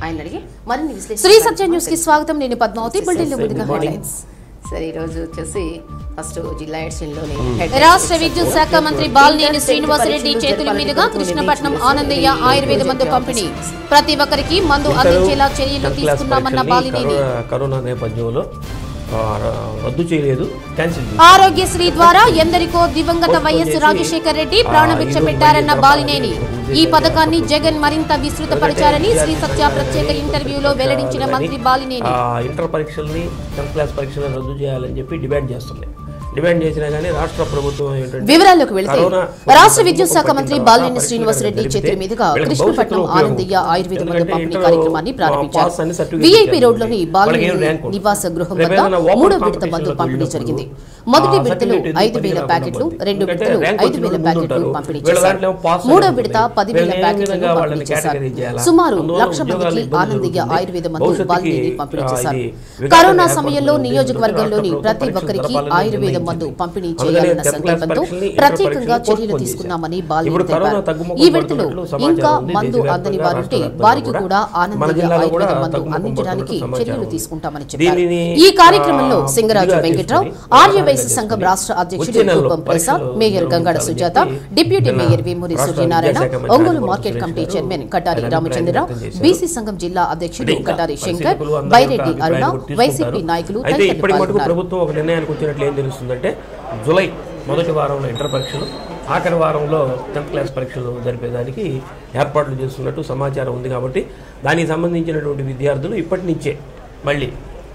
ఆయన అడిగి మరిన్ని విశ్లేషణ. శ్రీసత్య న్యూస్ కి స్వాగతం. నేను పద్మావతి. బులెటిన్ ముందుగా హెడ్లైన్స్. సరే, ఈ రోజు వచ్చేసి ఫస్ట్ జిల్లా ఎడిషన్లోని రాష్ట్ర విద్యుత్ శాఖ మంత్రి బాలినేని శ్రీనివాసరెడ్డి చేతుల మీదుగా కృష్ణపట్నం ఆనందయ్య ఆయుర్వేద మందు పంపిణీ. ప్రతి ఒక్కరికి మందు అందించేలా చర్యలు తీసుకున్నామన్న బాలినేని. కరోనా నేపథ్యంలో రద్దు చేయలేదు, క్యాన్సిల్. ఆరోగ్యశ్రీ ద్వారా ఎందరికో దివంగత వైఎస్ రాజశేఖర్ రెడ్డి ప్రాణభిక్ష పెట్టారన్న బాలినేని. ఈ పథకాన్ని జగన్ మరింత విస్తృతపరిచారని శ్రీసత్య ప్రత్యేక ఇంటర్వ్యూలో వెల్లడించిన మంత్రి బాలినేని. ఇంటర్ పరీక్షల్ని 10th క్లాస్ పరీక్షలను రద్దు చేయాలని చెప్పి డిమాండ్ చేస్తున్నాయి. డిమాండ్ చేసినా కానీ రాష్ట్ర ప్రభుత్వం వివరాల్లోకి వెళితే రాష్ట్ర విద్యుత్ శాఖ మంత్రి బాలినేని శ్రీనివాసరెడ్డి చేతుల మీదుగా కృష్ణపట్నం ఆనందయ్య ఆయుర్వేద మందు పంపిణీ కార్యక్రమాన్ని ప్రారంభించారు. వీఐపీ రోడ్లోని బాలినేని నివాస గృహం వద్ద 3వ విడత మందు పంపిణీ జరిగింది. మొదటి విడతలో 5,000 ప్యాకెట్లు, 2 విడతలు 5,000 ప్యాకెట్లు పంపిణీ చేశారు. 3వ విడత 10,000 ప్యాకెట్లను పంపిణీ చేశారు. సుమారు 1,00,000 మందికి ఆనందయ్య ఆయుర్వేద మందు బాలినేని పంపిణీ చేశారు. కరోనా సమయంలో నియోజకవర్గంలోని ప్రతి ఒక్కరికి ఆయుర్వేద మందు పంపిణీ చేయాలన్న సంకల్పంతో ప్రత్యేకంగా చర్యలు తీసుకున్నామని బాలినేని తెలిపారు. ఈ విడతలో ఇంకా మందు అందని వారుంటే వారికి కూడా ఆనందయ్య ఆయుర్వేద మందు అందించడానికి చర్యలు తీసుకుంటామని చెప్పారు. ఈ కార్యక్రమంలో సింగరాజు వెంకట్రావు, ఆర్యవైశ్య సంఘం రాష్ట్ర అధ్యక్షుడు Roopam Prasad, mayor Gangada Sujatha, deputy mayor Vemuri Suryanarayana, Ongole market committee chairman Katari Ramachandrarao, BC సంఘం జిల్లా అధ్యక్షుడు కటారి శంకర్, బైరెడ్డి అరుణ, వైసీపీ నాయకులు ప్రభుత్వం ఒక నిర్ణయానికి వచ్చినట్లు ఏం తెలుస్తుందంటే జూలై మొదటి వారంలో ఇంటర్ పరీక్షలు, ఆఖరి వారంలో 10th క్లాస్ పరీక్షలు జరిపేదానికి ఏర్పాట్లు చేస్తున్నట్టు సమాచారం ఉంది. కాబట్టి దానికి సంబంధించినటువంటి విద్యార్థులు ఇప్పటి నుంచే మళ్ళీ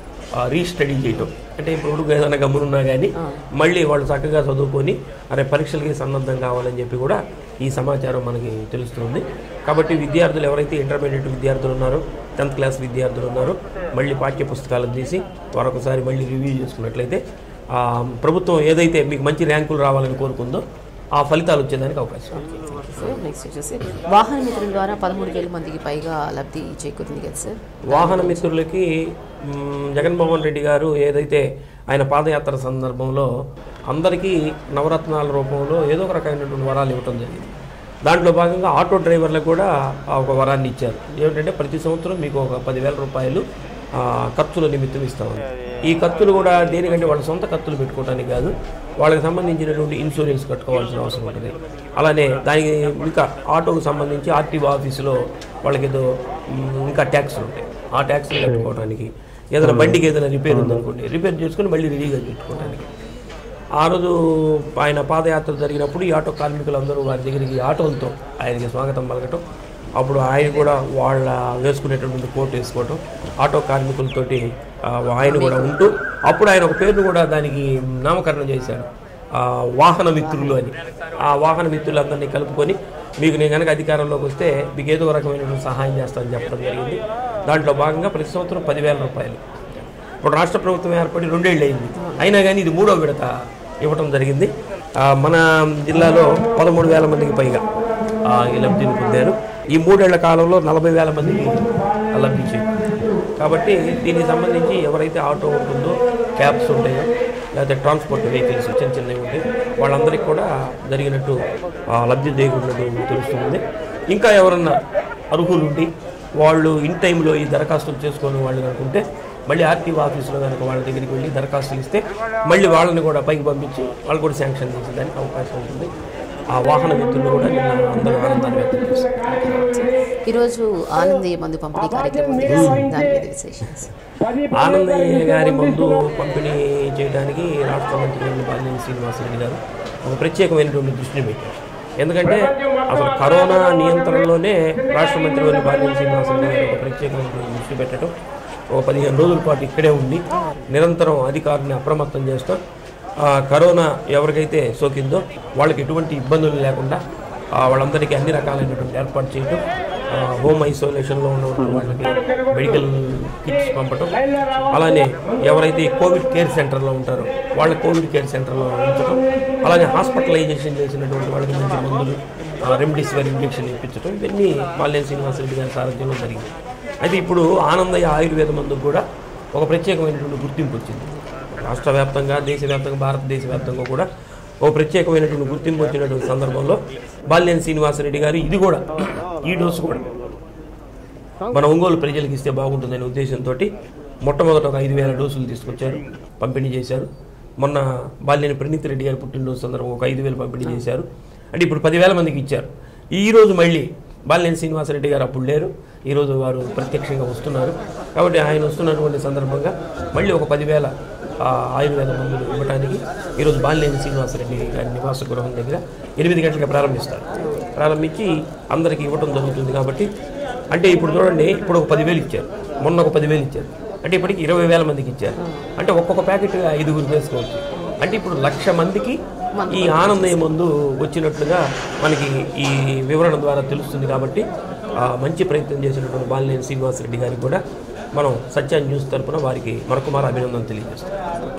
రీస్టడీ చేయటం, అంటే ఇప్పుడు ఏదైనా గమ్మునున్నా కానీ మళ్ళీ వాళ్ళు చక్కగా చదువుకొని అరే పరీక్షలకి సన్నద్ధం కావాలని చెప్పి కూడా ఈ సమాచారం మనకి తెలుస్తుంది. కాబట్టి విద్యార్థులు ఎవరైతే ఇంటర్మీడియట్ విద్యార్థులు ఉన్నారో, 10th క్లాస్ విద్యార్థులు ఉన్నారో మళ్ళీ పాఠ్య పుస్తకాలను తీసి మరొకసారి మళ్ళీ రివ్యూ చేసుకున్నట్లయితే ప్రభుత్వం ఏదైతే మీకు మంచి ర్యాంకులు రావాలని కోరుకుందో ఆ ఫలితాలు వచ్చేదానికి అవకాశం. నెక్స్ట్ వచ్చేసి వాహన మిత్రుల ద్వారా 13,000 మందికి పైగా లబ్ధి చేకూరింది కదా సార్. వాహన మిత్రులకి జగన్మోహన్ రెడ్డి గారు ఏదైతే ఆయన పాదయాత్ర సందర్భంలో అందరికీ నవరత్నాల రూపంలో ఏదో ఒక రకమైనటువంటి వరాలు ఇవ్వటం జరిగింది. దాంట్లో భాగంగా ఆటో డ్రైవర్లకు కూడా ఒక వరాన్ని ఇచ్చారు. ఏమిటంటే ప్రతి సంవత్సరం మీకు ఒక 10,000 రూపాయలు ఖర్చుల నిమిత్తం ఇస్తామని. ఈ ఖర్చులు కూడా దేనికంటే వాళ్ళ సొంత ఖర్చులు పెట్టుకోవడానికి కాదు, వాళ్ళకి సంబంధించినటువంటి ఇన్సూరెన్స్ కట్టుకోవాల్సిన అవసరం ఉంటుంది. అలానే దానికి ఇంకా ఆటోకు సంబంధించి ఆర్టీఓ ఆఫీసులో వాళ్ళకి ఏదో ఇంకా ట్యాక్స్లు ఉంటాయి, ఆ ట్యాక్స్లు కట్టుకోవడానికి, ఏదైనా బండికి ఏదైనా రిపేర్ ఉందనుకోండి రిపేర్ చేసుకుని మళ్ళీ రెడీగా పెట్టుకోవడానికి. ఆ రోజు ఆయన పాదయాత్ర జరిగినప్పుడు ఈ ఆటో కార్మికులందరూ వారి దగ్గరికి ఆటోలతో ఆయనకి స్వాగతం పలకటం, అప్పుడు ఆయన కూడా వాళ్ళ వేసుకునేటటువంటి కోట్ వేసుకోవటం, ఆటో కార్మికులతోటి ఆయన కూడా ఉంటూ అప్పుడు ఆయన ఒక పేరును కూడా దానికి నామకరణం చేశాడు, వాహన మిత్రులు అని. ఆ వాహన మిత్రులందరినీ కలుపుకొని మీకు నేను కనుక అధికారంలోకి వస్తే మీకు ఏదో రకమైనటువంటి సహాయం చేస్తానని చెప్పడం జరిగింది. దాంట్లో భాగంగా ప్రతి సంవత్సరం 10,000 రూపాయలు. ఇప్పుడు రాష్ట్ర ప్రభుత్వం ఏర్పడి 2 ఏళ్ళు అయింది, అయినా కానీ ఇది 3వ విడత ఇవ్వటం జరిగింది. మన జిల్లాలో 13,000 మందికి పైగా ఈ లబ్ధిని పొందారు. ఈ 3 ఏళ్ల కాలంలో 40,000 మందికి లబ్ధి చేయాలి. కాబట్టి దీనికి సంబంధించి ఎవరైతే ఆటో ఉంటుందో, క్యాబ్స్ ఉంటాయో, లేకపోతే ట్రాన్స్పోర్ట్ వెహికల్స్ చిన్న చిన్నవి ఉంటాయి, వాళ్ళందరికీ కూడా జరిగినట్టు లబ్ధి చేకూరినట్టు తెలుస్తుంది. ఇంకా ఎవరన్నా అర్హులు ఉండి వాళ్ళు ఇన్ టైంలో ఈ దరఖాస్తులు చేసుకొని వాళ్ళు అనుకుంటే మళ్ళీ ఆర్టీఓ ఆఫీసులో కనుక వాళ్ళ దగ్గరికి వెళ్ళి దరఖాస్తులు ఇస్తే మళ్ళీ వాళ్ళని కూడా పైకి పంపించి వాళ్ళు కూడా శాంక్షన్ చేసేదానికి అవకాశం ఉంటుంది. ఆ వాహన మిత్రులు కూడా నిన్న అందరూ ఆనందాన్ని వ్యక్తం చేస్తారు. ఈరోజు ఆనందయ్య మందు పంపిణీ కార్యక్రమం దాని మీద విశేషం. ఆనందయ్య గారి మందు పంపిణీ చేయడానికి రాష్ట్ర మంత్రి బాలినేని శ్రీనివాసరెడ్డి గారు ఒక ప్రత్యేకమైనటువంటి దృష్టిని పెట్టారు. ఎందుకంటే అసలు కరోనా నియంత్రణలోనే రాష్ట్ర మంత్రి బాలినేని శ్రీనివాసరెడ్డి గారు ఒక ప్రత్యేకమైనటువంటి దృష్టి పెట్టడం, ఒక 15 రోజుల పాటు ఇక్కడే ఉండి నిరంతరం అధికారులను అప్రమత్తం చేస్తూ కరోనా ఎవరికైతే సోకిందో వాళ్ళకి ఎటువంటి ఇబ్బందులు లేకుండా వాళ్ళందరికీ అన్ని రకాలైనటువంటి ఏర్పాటు చేయడం, హోమ్ ఐసోలేషన్లో ఉన్నటువంటి వాళ్ళకి మెడికల్ కిట్స్ పంపడం, అలానే ఎవరైతే కోవిడ్ కేర్ సెంటర్లో ఉంటారో వాళ్ళ కోవిడ్ కేర్ సెంటర్లో ఉంచడం, అలానే హాస్పిటలైజేషన్ చేసినటువంటి వాళ్ళకి మంచి మందులు, రెమ్డెసివిర్ ఇంజెక్షన్ ఇప్పించడం, ఇవన్నీ బాలినేని శ్రీనివాసరెడ్డి గారి సారథ్యంలో జరిగింది. అయితే ఇప్పుడు ఆనందయ్య ఆయుర్వేద మందుకు కూడా ఒక ప్రత్యేకమైనటువంటి గుర్తింపు వచ్చింది. రాష్ట్ర వ్యాప్తంగా, దేశవ్యాప్తంగా, భారతదేశ వ్యాప్తంగా కూడా ఒక ప్రత్యేకమైనటువంటి గుర్తింపు వచ్చినటువంటి సందర్భంలో బాలినేని శ్రీనివాసరెడ్డి గారు ఇది కూడా ఈ డోసు కూడా మన ఒంగోలు ప్రజలకు ఇస్తే బాగుంటుందనే ఉద్దేశంతో మొట్టమొదట ఒక 5,000 డోసులు తీసుకొచ్చారు, పంపిణీ చేశారు. మొన్న బాలినేని ప్రణీత్ రెడ్డి గారు పుట్టినరోజు సందర్భంగా ఒక 5,000 పంపిణీ చేశారు. అంటే ఇప్పుడు 10,000 మందికి ఇచ్చారు. ఈరోజు మళ్ళీ బాలినేని శ్రీనివాసరెడ్డి గారు అప్పుడు లేరు, ఈరోజు వారు ప్రత్యక్షంగా వస్తున్నారు. కాబట్టి ఆయన వస్తున్నటువంటి సందర్భంగా మళ్ళీ ఒక 10,000 ఆయుర్వేద మందులు ఇవ్వడానికి ఈరోజు బాలినేని శ్రీనివాసరెడ్డి గారి నివాస గృహం దగ్గర 8 గంటలకు ప్రారంభిస్తారు. ప్రారంభించి అందరికీ ఇవ్వడం జరుగుతుంది. కాబట్టి అంటే ఇప్పుడు చూడండి, ఇప్పుడు ఒక 10,000 ఇచ్చారు, మొన్న ఒక 10,000 ఇచ్చారు, అంటే ఇప్పటికి 20,000 మందికి ఇచ్చారు. అంటే ఒక్కొక్క ప్యాకెట్ 5 వేసుకోవచ్చు. అంటే ఇప్పుడు 1,00,000 మందికి ఈ ఆనందయ్య మందు వచ్చినట్లుగా మనకి ఈ వివరణ ద్వారా తెలుస్తుంది. కాబట్టి మంచి ప్రయత్నం చేసినటువంటి బాలినేని శ్రీనివాసరెడ్డి గారికి కూడా మనం సత్య న్యూస్ తరఫున వారికి మరొకమారు అభినందన తెలియజేస్తాం.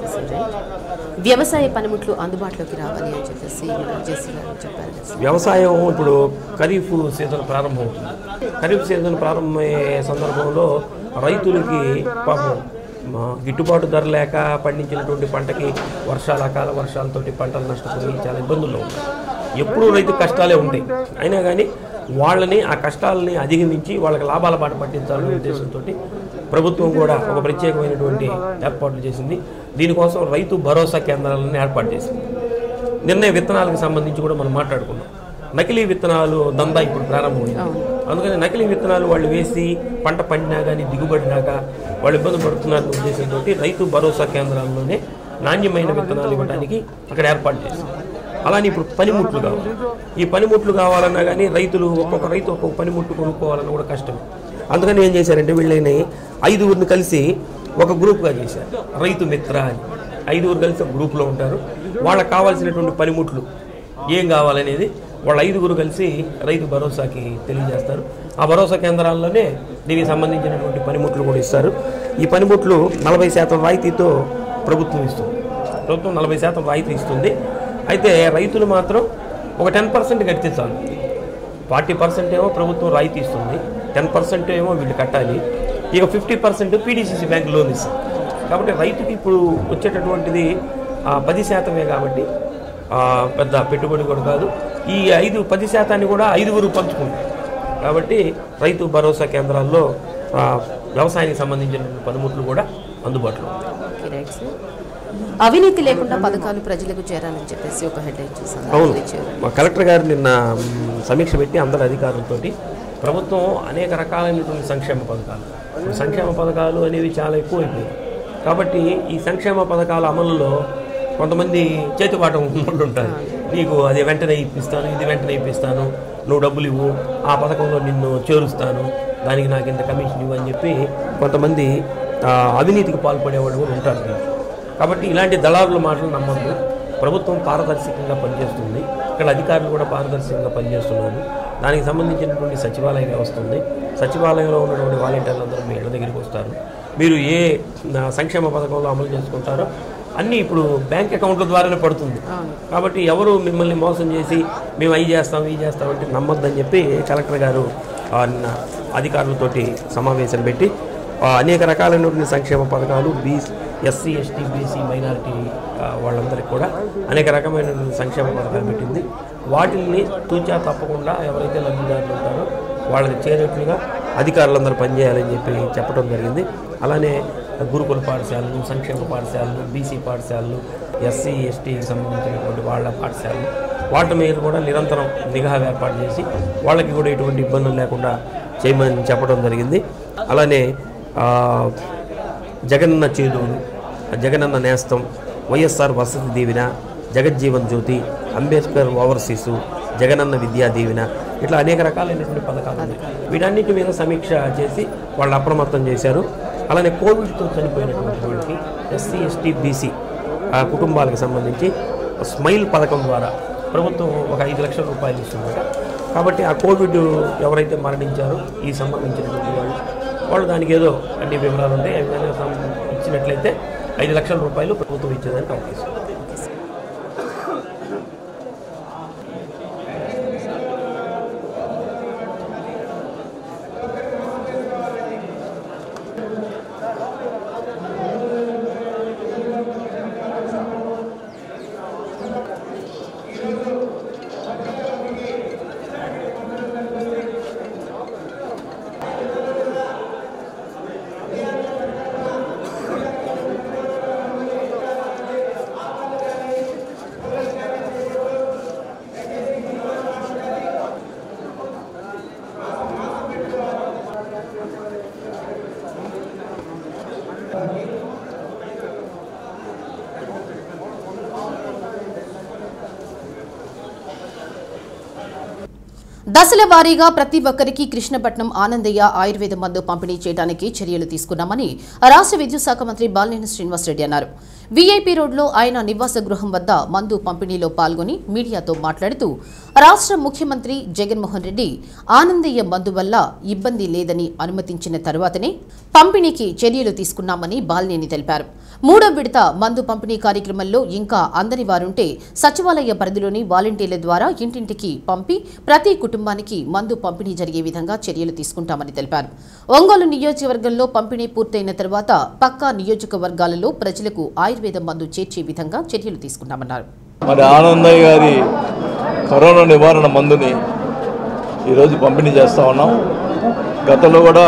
వ్యవసాయ పనిముట్లు అందుబాటులోకి రావాలి అని చెప్పేసి చెప్పారు. వ్యవసాయం ఇప్పుడు ఖరీఫ్ సీజన్ ప్రారంభమవుతుంది. ఖరీఫ్ సీజన్ ప్రారంభమయ్యే సందర్భంలో రైతులకి పాపం గిట్టుబాటు ధర లేక పండించినటువంటి పంటకి అకాల వర్షాలతోటి పంటలు నష్టపోయి చాలా ఇబ్బందుల్లో ఉంటాయి. ఎప్పుడూ రైతు కష్టాలే ఉంటాయి. అయినా కానీ వాళ్ళని ఆ కష్టాలని అధిగమించి వాళ్ళకి లాభాల బాట పట్టించాలనే ఉద్దేశంతో ప్రభుత్వం కూడా ఒక ప్రత్యేకమైనటువంటి ఏర్పాట్లు చేసింది. దీనికోసం రైతు భరోసా కేంద్రాలను ఏర్పాటు చేసింది. నిర్ణయ విత్తనాలకు సంబంధించి కూడా మనం మాట్లాడుకున్నాం. నకిలీ విత్తనాలు దందా ఇప్పుడు ప్రారంభమైంది. అందుకని నకిలీ విత్తనాలు వాళ్ళు వేసి పంట పండినా కానీ దిగుబడినాక వాళ్ళు ఇబ్బంది పడుతున్నారనే ఉద్దేశంతో రైతు భరోసా కేంద్రాల్లోనే నాణ్యమైన విత్తనాలు ఇవ్వడానికి అక్కడ ఏర్పాటు చేసింది. అలానే ఇప్పుడు పనిముట్లు కావాలి. ఈ పనిముట్లు కావాలన్నా కానీ ఒక్కొక్క రైతు ఒక్కొక్క పనిముట్లు కొనుక్కోవాలన్నా కూడా కష్టం. అందుకని ఏం చేశారంటే వీళ్ళని 5 కలిసి ఒక గ్రూప్గా చేశారు, రైతు మిత్ర అని. 5 కలిసి ఒక గ్రూప్లో ఉంటారు. వాళ్ళకి కావాల్సినటువంటి పనిముట్లు ఏం కావాలనేది వాళ్ళ 5 కలిసి రైతు భరోసాకి తెలియజేస్తారు. ఆ భరోసా కేంద్రాల్లోనే దీనికి సంబంధించినటువంటి పనిముట్లు కూడా ఇస్తారు. ఈ పనిముట్లు 40% రాయితీతో ప్రభుత్వం ఇస్తుంది. ప్రభుత్వం 40% రాయితీ ఇస్తుంది. అయితే రైతులు మాత్రం ఒక 10% కడితే చాలు. 40% ఏమో ప్రభుత్వం రాయితీ ఇస్తుంది, 10% ఏమో వీళ్ళు కట్టాలి. ఇక 50% పీడీసీసీ బ్యాంక్ లోన్ ఇస్తుంది. కాబట్టి రైతుకి ఇప్పుడు వచ్చేటటువంటిది 10% కాబట్టి పెద్ద పెట్టుబడి కూడా కాదు. ఈ 10% కూడా 5 పంచుకుంటారు. కాబట్టి రైతు భరోసా కేంద్రాల్లో వ్యవసాయానికి సంబంధించిన పనిముట్లు కూడా అందుబాటులో ఉంటాయి. అవినీతి లేకుండా పథకాలు ప్రజలకు చేరాలని చెప్పేసి ఒక హెడ్లైన్ చూసాను. అవును, మా కలెక్టర్ గారు నిన్న సమీక్ష పెట్టి అందరి అధికారులతో ప్రభుత్వం అనేక రకాలైనటువంటి సంక్షేమ పథకాలు అనేవి చాలా ఎక్కువైపోయాయి. కాబట్టి ఈ సంక్షేమ పథకాల అమలులో కొంతమంది చేతిపాఠం వాళ్ళు ఉంటారు. నీకు అది వెంటనే ఇప్పిస్తాను, ఇది వెంటనే ఇప్పిస్తాను, నువ్వు డబ్బులు ఇవ్వు, ఆ పథకంలో నిన్ను చేరుస్తాను, దానికి నాకు ఇంత కమిషన్ ఇవ్వు అని చెప్పి కొంతమంది అవినీతికి పాల్పడేవాళ్ళు కూడా ఉంటారు. కాబట్టి ఇలాంటి దళారుల మాటలు నమ్మద్దు. ప్రభుత్వం పారదర్శకంగా పనిచేస్తుంది. ఇక్కడ అధికారులు కూడా పారదర్శకంగా పనిచేస్తున్నారు. దానికి సంబంధించినటువంటి సచివాలయ వ్యవస్థ ఉంది. సచివాలయంలో ఉన్నటువంటి వాలంటీర్లందరూ మీ ఇళ్ళ దగ్గరికి వస్తారు. మీరు ఏ సంక్షేమ పథకంలో అమలు చేసుకుంటారో అన్నీ ఇప్పుడు బ్యాంక్ అకౌంట్ల ద్వారానే పడుతుంది. కాబట్టి ఎవరు మిమ్మల్ని మోసం చేసి మేము అవి చేస్తామంటే నమ్మొద్దని చెప్పి కలెక్టర్ గారు అధికారులతోటి సమావేశం పెట్టి అనేక రకాలైనటువంటి సంక్షేమ పథకాలు ఎస్సీ ఎస్టీ బీసీ మైనారిటీ వాళ్ళందరికీ కూడా అనేక రకమైనటువంటి సంక్షేమ పథకాలు పెట్టింది. వాటిని తూచా తప్పకుండా ఎవరైతే లబ్ధిదారులు ఉంటారో వాళ్ళకి చేరేట్లుగా అధికారులందరూ పనిచేయాలని చెప్పి చెప్పడం జరిగింది. అలానే గురుకుల పాఠశాలలు, సంక్షేమ పాఠశాలలు, బీసీ పాఠశాలలు, ఎస్సీ ఎస్టీకి సంబంధించినటువంటి వాళ్ళ పాఠశాలలు, వాటి మీద కూడా నిరంతరం నిఘా ఏర్పాటు చేసి వాళ్ళకి కూడా ఎటువంటి ఇబ్బందులు లేకుండా చేయమని చెప్పడం జరిగింది. అలానే జగనన్న చేదోడు, జగనన్న నేస్తం, వైఎస్ఆర్ వసతి దీవెన, జగజ్జీవన్ జ్యోతి, అంబేద్కర్ ఓవర్సీసు, జగనన్న విద్యా దీవెన, ఇట్లా అనేక రకాలైనటువంటి పథకాలు ఉన్నాయి. వీటన్నిటి మీద సమీక్ష చేసి వాళ్ళు అప్రమత్తం చేశారు. అలానే కోవిడ్తో చనిపోయినటువంటి వాళ్ళకి ఎస్సీ ఎస్టీ బీసీ కుటుంబాలకు సంబంధించి స్మైల్ పథకం ద్వారా ప్రభుత్వం ఒక 5 లక్షల రూపాయలు ఇస్తుందట. కాబట్టి ఆ కోవిడ్ ఎవరైతే మరణించారో ఈ సంబంధించినటువంటి వాళ్ళు దానికి ఏదో అన్ని వివరాలు ఉంటాయి. అవి ఇచ్చినట్లయితే 5 లక్షల రూపాయలు ప్రభుత్వం ఇచ్చేదానికి అవకాశం. దశల వారీగా ప్రతి ఒక్కరికి కృష్ణపట్నం ఆనందయ్య ఆయుర్వేద మందు పంపిణీ చేయడానికి చర్యలు తీసుకున్నామని రాష్ట్ర విద్యుత్ శాఖ మంత్రి బాలినేని శ్రీనివాసరెడ్డి అన్నారు. వీఐపీ రోడ్లో ఆయన నివాస గృహం వద్ద మందు పంపిణీలో పాల్గొని మీడియాతో మాట్లాడుతూ రాష్ట్ర ముఖ్యమంత్రి జగన్మోహన్ రెడ్డి ఆనందయ్య మందు వల్ల ఇబ్బంది లేదని అనుమతించిన తరువాతనే పంపిణీకి చర్యలు తీసుకున్నామని బాలినేని తెలిపారు. మూడో విడత మందు పంపిణీ కార్యక్రమంలో ఇంకా అందని వారుంటే సచివాలయ పరిధిలోని వాలంటీర్ల ద్వారా ఇంటింటికి పంపి ప్రతి కుటుంబానికి మందు పంపిణీ జరిగే విధంగా చర్యలు తీసుకుంటామని తెలిపారు. ఒంగోలు నియోజకవర్గంలో పంపిణీ పూర్తయిన తర్వాత పక్కా నియోజకవర్గాలలో ప్రజలకు ఆయుర్వేద మందు చేర్చే విధంగా చర్యలు తీసుకున్నామన్నారు. మరి ఆనందయ్య గారి కరోనా నివారణ మందుని ఈరోజు పంపిణీ చేస్తూ ఉన్నాం. గతంలో కూడా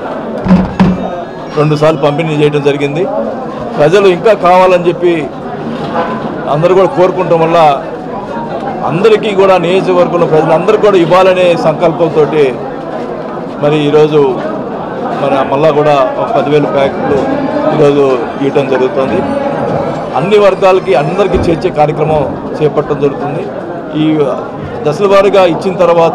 2 సార్లు పంపిణీ చేయడం జరిగింది. ప్రజలు ఇంకా కావాలని చెప్పి అందరూ కూడా కోరుకుంటాం వల్ల అందరికీ కూడా నియోజకవర్గంలో ప్రజలందరూ కూడా ఇవ్వాలనే సంకల్పంతో మరి ఈరోజు మళ్ళా కూడా 10,000 ప్యాకెట్లు ఈరోజు ఇవ్వటం జరుగుతుంది. అన్ని వర్గాలకి అందరికీ చేర్చే కార్యక్రమం చేపట్టడం జరుగుతుంది. ఈ దశల వారీగా ఇచ్చిన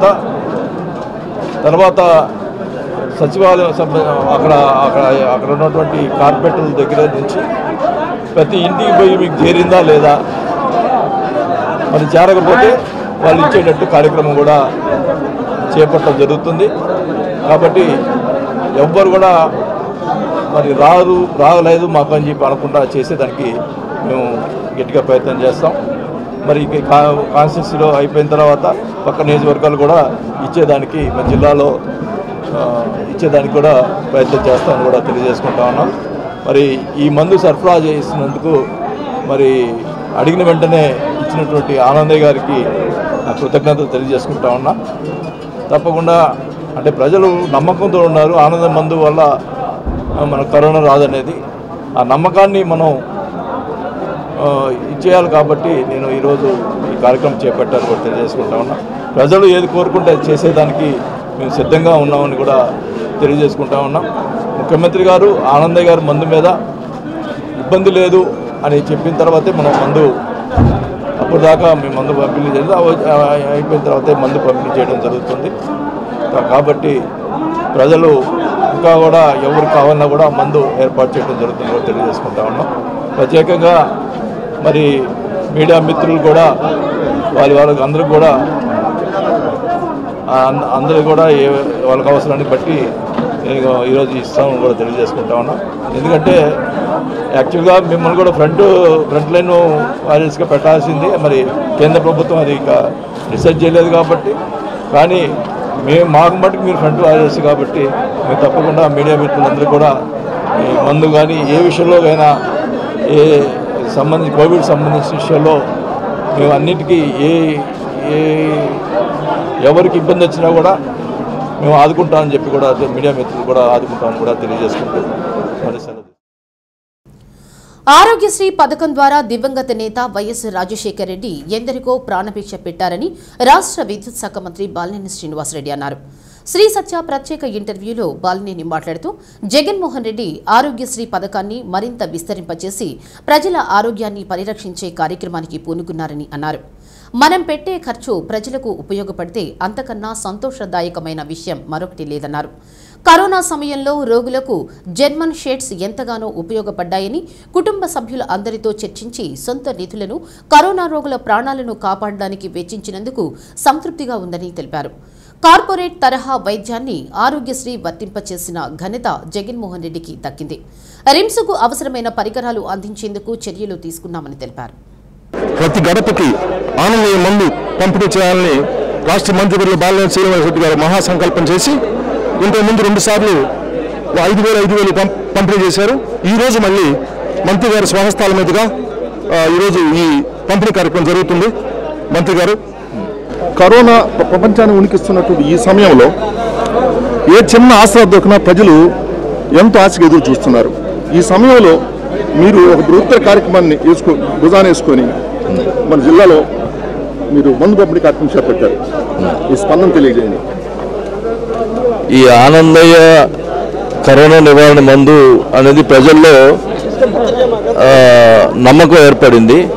తర్వాత సచివాలయం అక్కడ ఉన్నటువంటి కార్పొరేటర్ల దగ్గర నుంచి ప్రతి ఇంటికి పోయి మీకు చేరిందా లేదా, మరి చేరకపోతే వాళ్ళు ఇచ్చేటట్టు కార్యక్రమం కూడా చేపట్టడం జరుగుతుంది. కాబట్టి ఎవ్వరు కూడా మరి రాలేదు మాకు అని చెప్పి అనకుండా చేసేదానికి మేము గట్టిగా ప్రయత్నం చేస్తాం. మరి కాన్స్టిట్యూన్సీలో అయిపోయిన తర్వాత పక్క నియోజకవర్గాలు కూడా ఇచ్చేదానికి మన జిల్లాలో ఇచ్చేదానికి కూడా ప్రయత్నం చేస్తామని కూడా తెలియజేసుకుంటా ఉన్నాం. మరి ఈ మందు సరఫరా చేసినందుకు మరి అడిగిన వెంటనే ఇచ్చినటువంటి ఆనందయ్య గారికి కృతజ్ఞతలు తెలియజేసుకుంటా ఉన్నా. తప్పకుండా అంటే ప్రజలు నమ్మకంతో ఉన్నారు. ఆనంద మందు వల్ల మన కరోనా రాదనేది ఆ నమ్మకాన్ని మనం ఇచ్చేయాలి. కాబట్టి నేను ఈరోజు ఈ కార్యక్రమం చేపట్టాను కూడా తెలియజేసుకుంటా ఉన్నా. ప్రజలు ఏది కోరుకుంటే చేసేదానికి మేము సిద్ధంగా ఉన్నామని కూడా తెలియజేసుకుంటా ఉన్నాం. ముఖ్యమంత్రి గారు ఆనందయ్య గారు మందు మీద ఇబ్బంది లేదు అని చెప్పిన తర్వాతే మనం మందు అప్పుడు దాకా మేము మందు పంపిణీ చేయలేదు. అయిపోయిన తర్వాతే మందు పంపిణీ చేయడం జరుగుతుంది. కాబట్టి ప్రజలు ఇంకా కూడా ఎవరు కావాలన్నా కూడా మందు ఏర్పాటు చేయడం జరుగుతుంది కూడా తెలియజేసుకుంటా ఉన్నాం. ప్రత్యేకంగా మరి మీడియా మిత్రులు కూడా వాళ్ళకి అందరూ కూడా వాళ్ళకి అవసరాన్ని బట్టి నేను ఈరోజు ఇస్తామని కూడా తెలియజేసుకుంటా ఉన్నాం. ఎందుకంటే యాక్చువల్గా మిమ్మల్ని కూడా ఫ్రంట్ లైన్ వారియర్స్గా పెట్టాల్సింది. మరి కేంద్ర ప్రభుత్వం అది ఇంకా డిసైడ్ చేయలేదు కాబట్టి, కానీ మాకు మటుకు మీరు ఫ్రంట్ వారియర్స్ కాబట్టి మేము తప్పకుండా మీడియా మిత్రులందరూ కూడా మందు కానీ ఏ విషయంలో అయినా కోవిడ్ సంబంధించిన విషయాల్లో మేము అన్నిటికీ ఎవరికి ఇబ్బంది వచ్చినా కూడా మేము ఆదుకుంటామని చెప్పి కూడా మీడియా మిత్రులు కూడా ఆదుకుంటామని కూడా తెలియజేసుకుంటూ మరి సెలవు. ఆరోగ్యశ్రీ పథకం ద్వారా దివంగత నేత వైఎస్ రాజశేఖర రెడ్డి ఎందరికో ప్రాణభిక్ష పెట్టారని రాష్ట్ర విద్యుత్ శాఖ మంత్రి బాలినేని శ్రీనివాసరెడ్డి అన్నారు. శ్రీసత్య ప్రత్యేక ఇంటర్వ్యూలో బాలినేని మాట్లాడుతూ జగన్మోహన్ రెడ్డి ఆరోగ్యశ్రీ పథకాన్ని మరింత విస్తరింపచేసి ప్రజల ఆరోగ్యాన్ని పరిరక్షించే కార్యక్రమానికి పూనుకున్నారని అన్నారు. మనం పెట్టే ఖర్చు ప్రజలకు ఉపయోగపడితే అంతకన్నా సంతోషదాయకమైన విషయం మరొకటి లేదన్నారు. కరోనా సమయంలో రోగులకు జర్మన్ షేడ్స్ ఎంతగానో ఉపయోగపడ్డాయని, కుటుంబ సభ్యుల అందరితో చర్చించి సొంత నిధులను కరోనా రోగుల ప్రాణాలను కాపాడడానికి వెచ్చించినందుకు సంతృప్తిగా ఉందని తెలిపారు. కార్పొరేట్ తరహా వైద్యాన్ని ఆరోగ్యశ్రీ వర్తింపచేసిన ఘనత జగన్మోహన్ రెడ్డికి దక్కింది. రిమ్స్కు అవసరమైన పరికరాలు అందించేందుకు చర్యలు తీసుకున్నామని తెలిపారు. ప్రతి గడపకి ఆనందయ్య మందు పంపిణీ చేయాలని రాష్ట్ర మంత్రివర్యులు బాలినేని శ్రీనివాసరెడ్డి గారు మహాసంకల్పం చేసి ఇంతకుముందు 2 సార్లు 5,000 పంపిణీ చేశారు. ఈరోజు మళ్ళీ మంత్రి గారి స్వహస్తాల మీదుగా ఈరోజు ఈ పంపిణీ కార్యక్రమం జరుగుతుంది. మంత్రి గారు, కరోనా ప్రపంచాన్ని ఉనికిస్తున్నటువంటి ఈ సమయంలో ఏ చిన్న ఆసరా దొరికినా ప్రజలు ఎంతో ఆశగా ఎదురు చూస్తున్నారు. ఈ సమయంలో మీరు ఒక బృహత్తర కార్యక్రమాన్ని భుజాన వేసుకొని మన జిల్లాలో మీరు మందు పంపిణీ కార్యక్రమం చేపట్టారు. ఈ స్పందన తెలియజేయండి. ఈ ఆనందయ్య కరోనా నివారణ మందు అనేది ప్రజల్లో నమ్మకం ఏర్పడింది.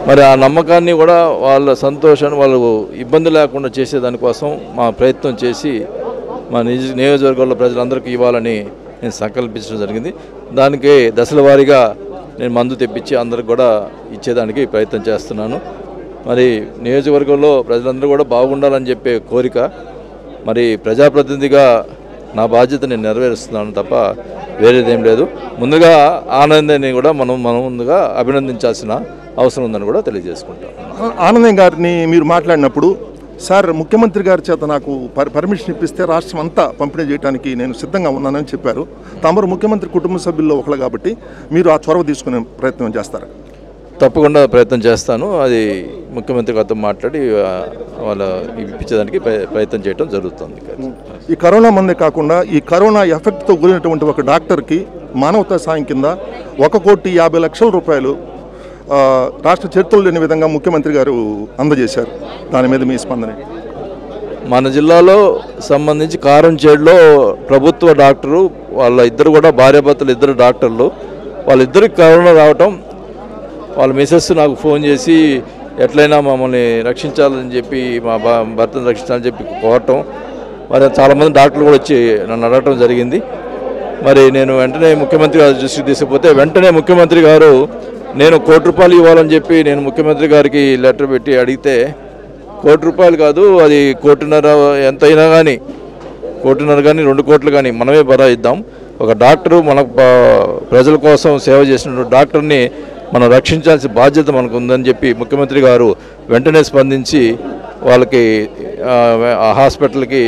మరి ఆ నమ్మకాన్ని కూడా వాళ్ళ సంతోషాన్ని వాళ్ళు ఇబ్బంది లేకుండా చేసేదానికోసం మా ప్రయత్నం చేసి మా నియోజకవర్గంలో ప్రజలందరికీ ఇవ్వాలని నేను సంకల్పించడం జరిగింది. దానికి దశల వారీగా నేను మందు తెప్పించి అందరికి కూడా ఇచ్చేదానికి ప్రయత్నం చేస్తున్నాను. మరి నియోజకవర్గంలో ప్రజలందరూ కూడా బాగుండాలని చెప్పే కోరిక, మరి ప్రజాప్రతినిధిగా నా బాధ్యత నేను నెరవేరుస్తున్నాను తప్ప వేరేదేం లేదు. ముందుగా ఆనందాన్ని కూడా మనం ముందుగా అభినందించాల్సిన అవసరం ఉందని కూడా తెలియజేసుకుంటాం. ఆనందం గారిని మీరు మాట్లాడినప్పుడు, సార్ ముఖ్యమంత్రి గారి చేత నాకు పర్మిషన్ ఇప్పిస్తే రాష్ట్రం అంతా పంపిణీ చేయడానికి నేను సిద్ధంగా ఉన్నానని చెప్పారు. తమరు ముఖ్యమంత్రి కుటుంబ సభ్యుల్లో ఒకరు కాబట్టి మీరు ఆ చొరవ తీసుకునే ప్రయత్నం చేస్తారు? తప్పకుండా ప్రయత్నం చేస్తాను. అది ముఖ్యమంత్రి గారితో మాట్లాడి వాళ్ళ ఇప్పించేదానికి ప్రయత్నం చేయడం జరుగుతుంది. ఈ కరోనా మందే కాకుండా ఈ కరోనా ఎఫెక్ట్తో గురైనటువంటి ఒక డాక్టర్కి మానవతా సాయం కింద 1,50,00,000 రూపాయలు రాష్ట్ర చరిత్రలో లేని విధంగా ముఖ్యమంత్రి గారు అందజేశారు. దాని మీద మీ స్పందన? మన జిల్లాలో సంబంధించి కారంచేడులో ప్రభుత్వ డాక్టరు వాళ్ళ ఇద్దరు కూడా భార్యాభర్తలు ఇద్దరు డాక్టర్లు, వాళ్ళిద్దరికి కరోనా రావటం వాళ్ళ మిసెస్ నాకు ఫోన్ చేసి ఎట్లయినా మమ్మల్ని రక్షించాలని చెప్పి మా భర్తను రక్షించాలని చెప్పి కోరటం, మరి చాలామంది డాక్టర్లు కూడా వచ్చి నన్ను అడగటం జరిగింది. మరి నేను వెంటనే ముఖ్యమంత్రి గారి దృష్టికి తీసుకుపోతే వెంటనే ముఖ్యమంత్రి గారు నేను ₹1,00,00,000 ఇవ్వాలని చెప్పి నేను ముఖ్యమంత్రి గారికి లెటర్ పెట్టి అడిగితే ₹1,00,00,000 కాదు, అది 1,50,00,000 ఎంతైనా కానీ 1,50,00,000 కానీ 2 కోట్లు కానీ మనమే బరాయిద్దాం. ఒక డాక్టరు మన ప్రజల కోసం సేవ చేసిన డాక్టర్ని మనం రక్షించాల్సిన బాధ్యత మనకు ఉందని చెప్పి ముఖ్యమంత్రి గారు వెంటనే స్పందించి వాళ్ళకి ఆ హాస్పిటల్కి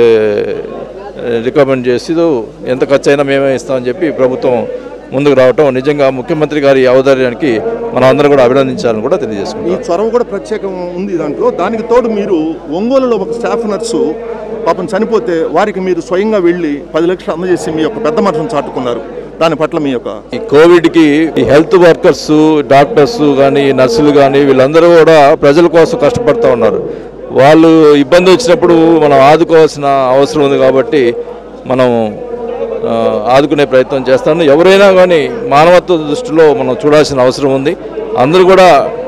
రికమెండ్ చేసి ఎంత ఖర్చు అయినా మేమే ఇస్తామని చెప్పి ప్రభుత్వం ముందుకు రావటం నిజంగా ముఖ్యమంత్రి గారి ఔదార్యానికి మనం అందరం కూడా అభినందించాలని కూడా తెలియజేసుకుంటాం. ఈ చొరవ కూడా ప్రత్యేకం ఉంది దాంట్లో. దానికి తోడు మీరు ఒంగోలులో ఒక స్టాఫ్ నర్సు పాపం చనిపోతే వారికి మీరు స్వయంగా వెళ్ళి 10 లక్షలు అందజేసి మీ యొక్క పెద్ద మనసును చాటుకున్నారు. దాని పట్ల మీ యొక్క ఈ కోవిడ్కి ఈ హెల్త్ వర్కర్స్ డాక్టర్స్ కానీ నర్సులు కానీ వీళ్ళందరూ కూడా ప్రజల కోసం కష్టపడుతూ ఉన్నారు. వాళ్ళు ఇబ్బంది వచ్చినప్పుడు మనం ఆదుకోవాల్సిన అవసరం ఉంది కాబట్టి మనం ఆదుకునే ప్రయత్నం చేస్తాను. ఎవరైనా కానీ మానవత్వ దృష్టిలో మనం చూడాల్సిన అవసరం ఉంది. అందరూ కూడా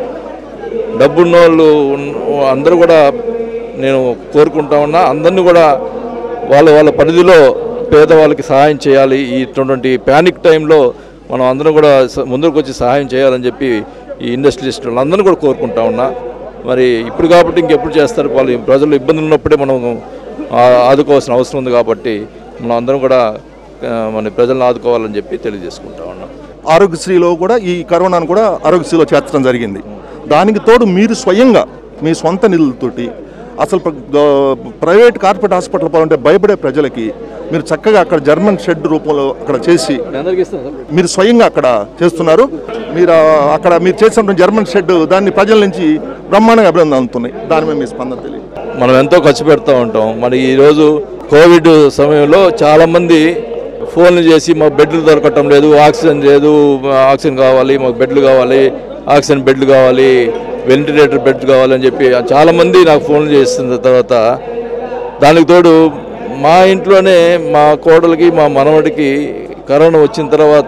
డబ్బున్న వాళ్ళు అందరూ కూడా నేను కోరుకుంటా ఉన్నా, అందరినీ కూడా వాళ్ళ పరిధిలో పేదవాళ్ళకి సహాయం చేయాలి. ఇటువంటి ప్యానిక్ టైంలో మనం అందరం కూడా ముందుకు వచ్చి సహాయం చేయాలని చెప్పి ఈ ఇండస్ట్రియలిస్టులు అందరూ కూడా కోరుకుంటా ఉన్నా. మరి ఇప్పుడు కాబట్టి ఇంకెప్పుడు చేస్తారు? వాళ్ళు ప్రజలు ఇబ్బందులు ఉన్నప్పుడే మనం ఆదుకోవాల్సిన అవసరం ఉంది కాబట్టి మనం అందరం కూడా మన ప్రజలను ఆదుకోవాలని చెప్పి తెలియజేసుకుంటా ఉన్నాం. ఆరోగ్యశ్రీలో కూడా ఈ కరోనాను కూడా ఆరోగ్యశ్రీలో చేర్చడం జరిగింది. దానికి తోడు మీరు స్వయంగా మీ సొంత నిధులతోటి అసలు ప్రైవేట్ కార్పొరేట్ హాస్పిటల్ పోవాలంటే భయపడే ప్రజలకి మీరు చక్కగా అక్కడ జర్మన్ షెడ్ రూపంలో అక్కడ చేసి మీరు స్వయంగా అక్కడ చేస్తున్నారు. మీరు అక్కడ మీరు చేసిన జర్మన్ షెడ్ దాన్ని ప్రజల నుంచి బ్రహ్మాండంగా అభినందన అందుతున్నాయి. దాని మీద మీ స్పందన తెలియదు. మనం ఎంతో ఖర్చు పెడతా ఉంటాం. మరి ఈరోజు కోవిడ్ సమయంలో చాలామంది ఫోన్లు చేసి మాకు బెడ్లు దొరకటం లేదు, ఆక్సిజన్ లేదు, ఆక్సిజన్ కావాలి, మాకు బెడ్లు కావాలి, ఆక్సిజన్ బెడ్లు కావాలి, వెంటిలేటర్ బెడ్ కావాలని చెప్పి చాలామంది నాకు ఫోన్లు చేస్తున్న తర్వాత దానికి తోడు మా ఇంట్లోనే మా కోడలికి మా మనవడికి కరోనా వచ్చిన తర్వాత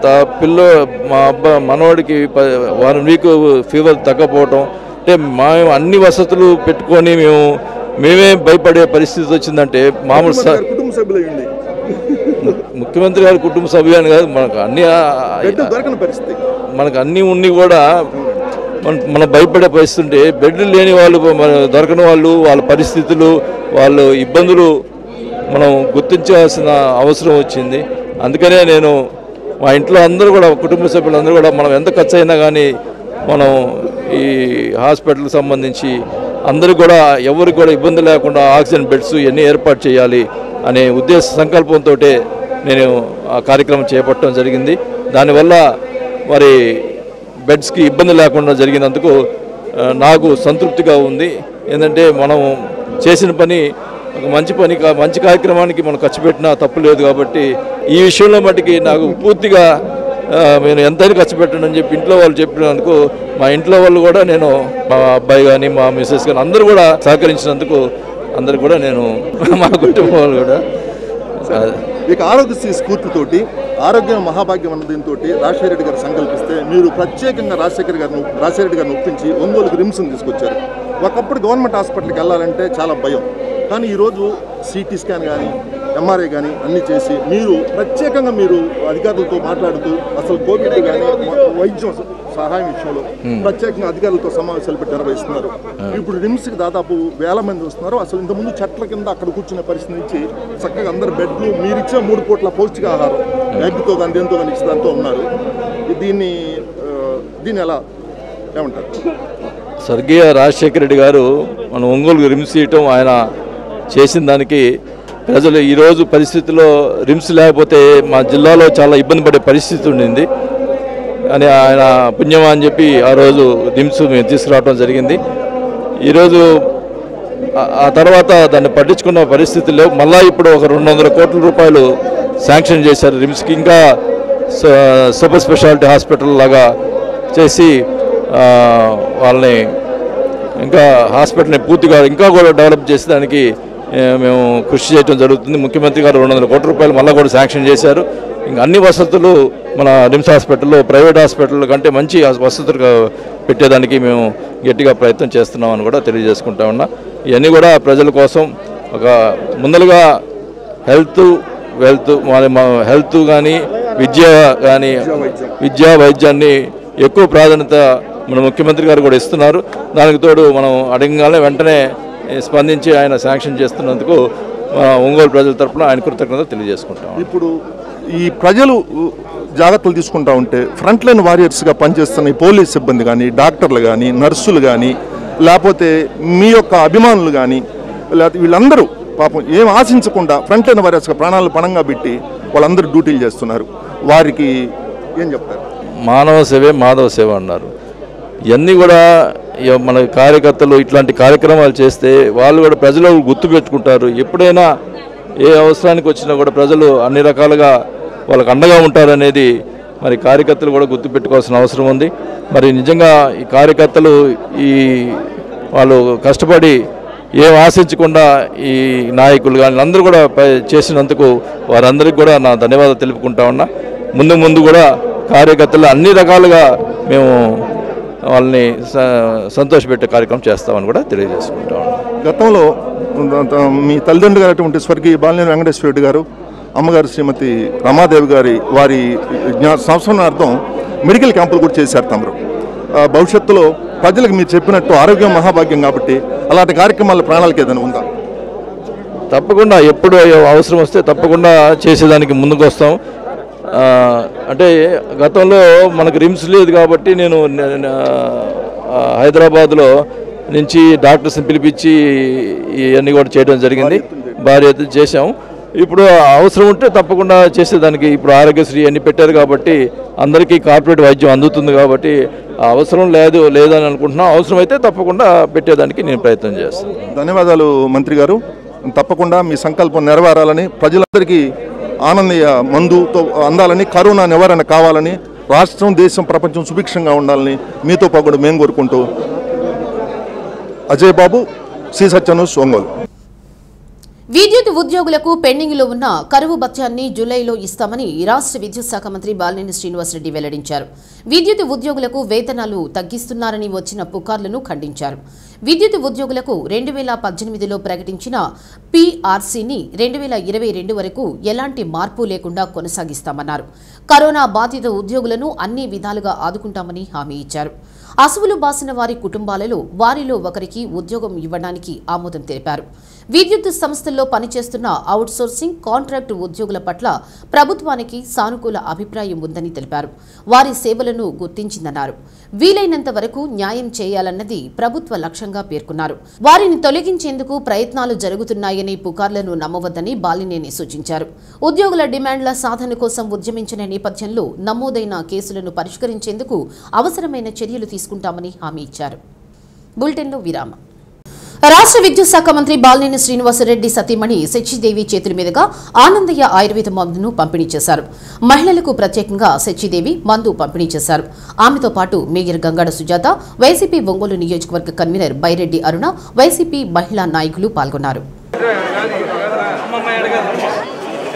మా మనవడికి 1 వీక్ ఫీవర్ తగ్గపోవటం, అంటే అన్ని వసతులు పెట్టుకొని మేమే భయపడే పరిస్థితి వచ్చిందంటే మామూలు కుటుంబ సభ్యులు ముఖ్యమంత్రి గారి కుటుంబ సభ్యులు కాదు, మనకు అన్నీ ఉండి కూడా మన భయపడే పరిస్థితి ఉంటే బెడ్లు లేని వాళ్ళు దొరకని వాళ్ళు వాళ్ళ పరిస్థితులు వాళ్ళ ఇబ్బందులు మనం గుర్తించాల్సిన అవసరం వచ్చింది. అందుకనే నేను మా ఇంట్లో అందరూ కూడా కుటుంబ సభ్యులందరూ కూడా మనం ఎంత ఖర్చు అయినా కానీ మనం ఈ హాస్పిటల్కి సంబంధించి అందరికీ కూడా ఎవరికి కూడా ఇబ్బంది లేకుండా ఆక్సిజన్ బెడ్స్ ఇవన్నీ ఏర్పాటు చేయాలి అనే ఉద్దేశ సంకల్పంతో నేను ఆ కార్యక్రమం చేపట్టడం జరిగింది. దానివల్ల మరి బెడ్స్కి ఇబ్బంది లేకుండా జరిగినందుకు నాకు సంతృప్తిగా ఉంది. ఏంటంటే మనం చేసిన పని ఒక మంచి కార్యక్రమానికి మనం ఖర్చు పెట్టినా తప్పు లేదు కాబట్టి ఈ విషయంలో మటుకి నాకు పూర్తిగా నేను ఎంతైనా ఖర్చు పెట్టానని చెప్పి ఇంట్లో వాళ్ళు చెప్పినందుకు మా ఇంట్లో వాళ్ళు కూడా నేను మా అబ్బాయి కానీ మా మిస్సెస్ కానీ అందరూ కూడా సహకరించినందుకు అందరు కూడా నేను మా కుటుంబం వాళ్ళు కూడా ఇక ఆరోగ్యశ్రీ స్ఫూర్తితోటి ఆరోగ్యం మహాభాగ్యం అన్న దీంతో రాజశేఖర రెడ్డి గారు సంకల్పిస్తే మీరు ప్రత్యేకంగా రాజశేఖర రెడ్డి గారిని ఒప్పించి ఒంగోలుకు రిమ్స్ని తీసుకొచ్చారు. ఒకప్పుడు గవర్నమెంట్ హాస్పిటల్కి వెళ్ళాలంటే చాలా భయం, కానీ ఈరోజు సిటీ స్కాన్ కానీ ఎంఆర్ఐ కానీ అన్నీ చేసి మీరు ప్రత్యేకంగా మీరు అధికారులతో మాట్లాడుతూ అసలు కోవిడ్ కానీ వైద్యం సహాయం విషయంలో ప్రత్యేకంగా అధికారులతో సమావేశాలు పెట్టి నిర్వహిస్తున్నారు. ఇప్పుడు రిమ్స్కి దాదాపు 1000 మంది వస్తున్నారు. అసలు ఇంతకుముందు చెట్ల కింద అక్కడ కూర్చునే పరిస్థితి నుంచి చక్కగా అందరు బెడ్లు మీరిచ్చే 3 పూట్ల పౌష్టికాహారం ఎగ్తో కానీ దేంతో కానీ ఇచ్చేదాంతో ఉన్నారు. దీన్ని ఎలా ఏమంటారు? స్వర్గీయ రాజశేఖర రెడ్డి గారు మన ఒంగోలు రిమ్స్ ఇవ్వటం ఆయన చేసిన దానికి ప్రజలు ఈరోజు పరిస్థితిలో రిమ్స్ లేకపోతే మా జిల్లాలో చాలా ఇబ్బంది పడే పరిస్థితి ఉండింది అని ఆయన పుణ్యమా అని చెప్పి ఆ రోజు రిమ్స్ మేము తీసుకురావడం జరిగింది. ఈరోజు ఆ తర్వాత దాన్ని పట్టించుకున్న పరిస్థితుల్లో మళ్ళీ ఇప్పుడు ఒక 200 కోట్ల రూపాయలు శాంక్షన్ చేశారు రిమ్స్కి. ఇంకా సూపర్ స్పెషాలిటీ హాస్పిటల్ లాగా చేసి వాళ్ళని ఇంకా హాస్పిటల్ని పూర్తిగా ఇంకా కూడా డెవలప్ చేసి దానికి మేము కృషి చేయడం జరుగుతుంది. ముఖ్యమంత్రి గారు 200 కోట్ల రూపాయలు మళ్ళీ కూడా శాంక్షన్ చేశారు. ఇంకా అన్ని వసతులు మన రిమ్స్ హాస్పిటల్లో ప్రైవేట్ హాస్పిటల్ కంటే మంచి వసతులు పెట్టేదానికి మేము గట్టిగా ప్రయత్నం చేస్తున్నామని కూడా తెలియజేసుకుంటా ఉన్నా. ఇవన్నీ కూడా ప్రజల కోసం ఒక ముందలుగా హెల్త్ కానీ విద్యా వైద్యాన్ని ఎక్కువ ప్రాధాన్యత మన ముఖ్యమంత్రి గారు కూడా ఇస్తున్నారు. దానికి తోడు మనం అడగగానే వెంటనే స్పందించి ఆయన శాంక్షన్ చేస్తున్నందుకు ఒంగోలు ప్రజల తరఫున ఆయన కృతజ్ఞతలు తెలియజేసుకుంటాం. ఇప్పుడు ఈ ప్రజలు జాగ్రత్తలు తీసుకుంటా ఉంటే ఫ్రంట్ లైన్ వారియర్స్గా పనిచేస్తున్న ఈ పోలీస్ సిబ్బంది కానీ డాక్టర్లు కానీ నర్సులు కానీ లేకపోతే మీ యొక్క అభిమానులు కానీ లేకపోతే వీళ్ళందరూ పాపం ఏం ఆశించకుండా ఫ్రంట్ లైన్ వారియర్స్గా ప్రాణాలు పణంగా పెట్టి వాళ్ళందరూ డ్యూటీలు చేస్తున్నారు. వారికి ఏం చెప్తారు? మానవ సేవే మాధవ సేవ అన్నారు. ఇవన్నీ కూడా మన కార్యకర్తలు ఇట్లాంటి కార్యక్రమాలు చేస్తే వాళ్ళు కూడా ప్రజలు గుర్తుపెట్టుకుంటారు. ఎప్పుడైనా ఏ అవసరానికి వచ్చినా కూడా ప్రజలు అన్ని రకాలుగా వాళ్ళకు అండగా ఉంటారనేది మరి కార్యకర్తలు కూడా గుర్తుపెట్టుకోవాల్సిన అవసరం ఉంది. మరి నిజంగా ఈ కార్యకర్తలు వాళ్ళు కష్టపడి ఏం ఆశించకుండా ఈ నాయకులు కానీ అందరూ కూడా చేసినందుకు వారందరికీ కూడా నా ధన్యవాదాలు తెలుపుకుంటా ఉన్నా. ముందు కూడా కార్యకర్తలు అన్ని రకాలుగా మేము వాళ్ళని సంతోషపెట్టే కార్యక్రమం చేస్తామని కూడా తెలియజేసుకుంటాం. గతంలో మీ తల్లిదండ్రులు గారు స్వర్గీయ బాలినేని వెంకటేశ్వర రెడ్డి గారు, అమ్మగారు శ్రీమతి రమాదేవి గారి వారి సంవత్సరార్థం మెడికల్ క్యాంపులు కూడా చేశారు తమరు. భవిష్యత్తులో ప్రజలకు మీరు చెప్పినట్టు ఆరోగ్యం మహాభాగ్యం కాబట్టి అలాంటి కార్యక్రమాల ప్రణాళిక ఏదైనా ఉందా? తప్పకుండా ఎప్పుడు అవసరం వస్తే తప్పకుండా చేసేదానికి ముందుకు వస్తాం. అంటే గతంలో మనకు రిమ్స్ లేదు కాబట్టి నేను హైదరాబాద్లో నుంచి డాక్టర్స్ని పిలిపించి ఇవన్నీ కూడా చేయడం జరిగింది. భారీ ఎత్తున చేశాం. ఇప్పుడు అవసరం ఉంటే తప్పకుండా చేసేదానికి ఇప్పుడు ఆరోగ్యశ్రీ అన్ని పెట్టారు కాబట్టి అందరికీ కార్పొరేట్ వైద్యం అందుతుంది కాబట్టి అవసరం లేదని అనుకుంటున్నాం. అవసరమైతే తప్పకుండా పెట్టేదానికి నేను ప్రయత్నం చేస్తాను. ధన్యవాదాలు మంత్రి గారు. తప్పకుండా మీ సంకల్పం నెరవేరాలని, ప్రజలందరికీ ఆనందీయ మందుతో అందాలని, కరోనా నివారణ కావాలని, రాష్ట్రం దేశం ప్రపంచం సుభిక్షంగా ఉండాలని మీతో పాటు మేము కోరుకుంటూ అజయ్ బాబు, శ్రీసత్య న్యూస్, ఒంగోలు. విద్యుత్ ఉద్యోగులకు పెండింగ్లో ఉన్న కరువు భత్యాన్ని జూలైలో ఇస్తామని రాష్ట్ర విద్యుత్ శాఖ మంత్రి బాలినేని శ్రీనివాసరెడ్డి వెల్లడించారు. విద్యుత్ ఉద్యోగులకు వేతనాలు తగ్గిస్తున్నారని వచ్చిన పుకార్లను ఖండించారు. విద్యుత్ ఉద్యోగులకు 2018లో ప్రకటించిన పీఆర్సీని 2022 వరకు ఎలాంటి మార్పు లేకుండా కొనసాగిస్తామన్నారు. కరోనా బాధిత ఉద్యోగులను అన్ని విధాలుగా ఆదుకుంటామని హామీ ఇచ్చారు. అసువులు బాసిన వారి కుటుంబాలలో వారిలో ఒకరికి ఉద్యోగం ఇవ్వడానికి ఆమోదం తెలిపారు. విద్యుత్ సంస్థల్లో పనిచేస్తున్న అవుట్సోర్సింగ్, కాంట్రాక్టు ఉద్యోగుల పట్ల ప్రభుత్వానికి సానుకూల అభిప్రాయం ఉందని తెలిపారు. వారి సేవలను గుర్తించిందన్నారు. వీలైనంత వరకు న్యాయం చేయాలన్నది ప్రభుత్వ లక్ష్యంగా పేర్కొన్నారు. వారిని తొలగించేందుకు ప్రయత్నాలు జరుగుతున్నాయని పుకార్లను నమ్మవద్దని బాలినేని సూచించారు. ఉద్యోగుల డిమాండ్ల సాధన కోసం ఉద్యమించిన నేపథ్యంలో నమోదైన కేసులను పరిష్కరించేందుకు అవసరమైన చర్యలు తీసుకుంటామని హామీ ఇచ్చారు. బులెటిన్లో విరామం. రాష్ట్ర విద్యుత్ శాఖ మంత్రి బాలినేని శ్రీనివాసరెడ్డి సతీమణి శచిదేవి చేతుల మీదుగా ఆనందయ్య ఆయుర్వేద మందును పంపిణీ చేశారు. మహిళలకు ప్రత్యేకంగా శచిదేవి మందు పంపిణీ చేశారు. ఆమెతో పాటు మేయర్ గంగాడ సుజాత, వైసీపీ ఒంగోలు నియోజకవర్గ కన్వీనర్ బైరెడ్డి అరుణ, వైసీపీ మహిళా నాయకులు పాల్గొన్నారు.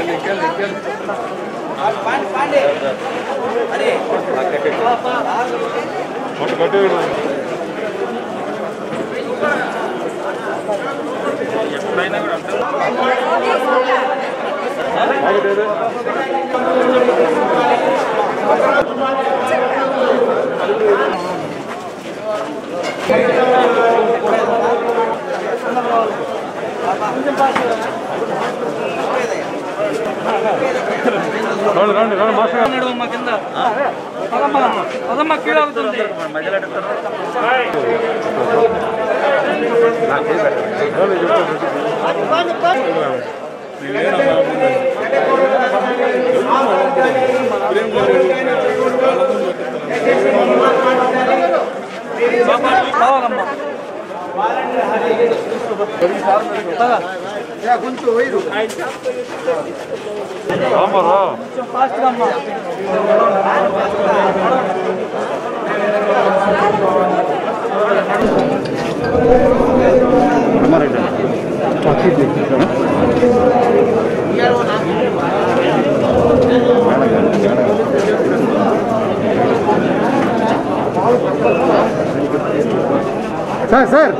సార్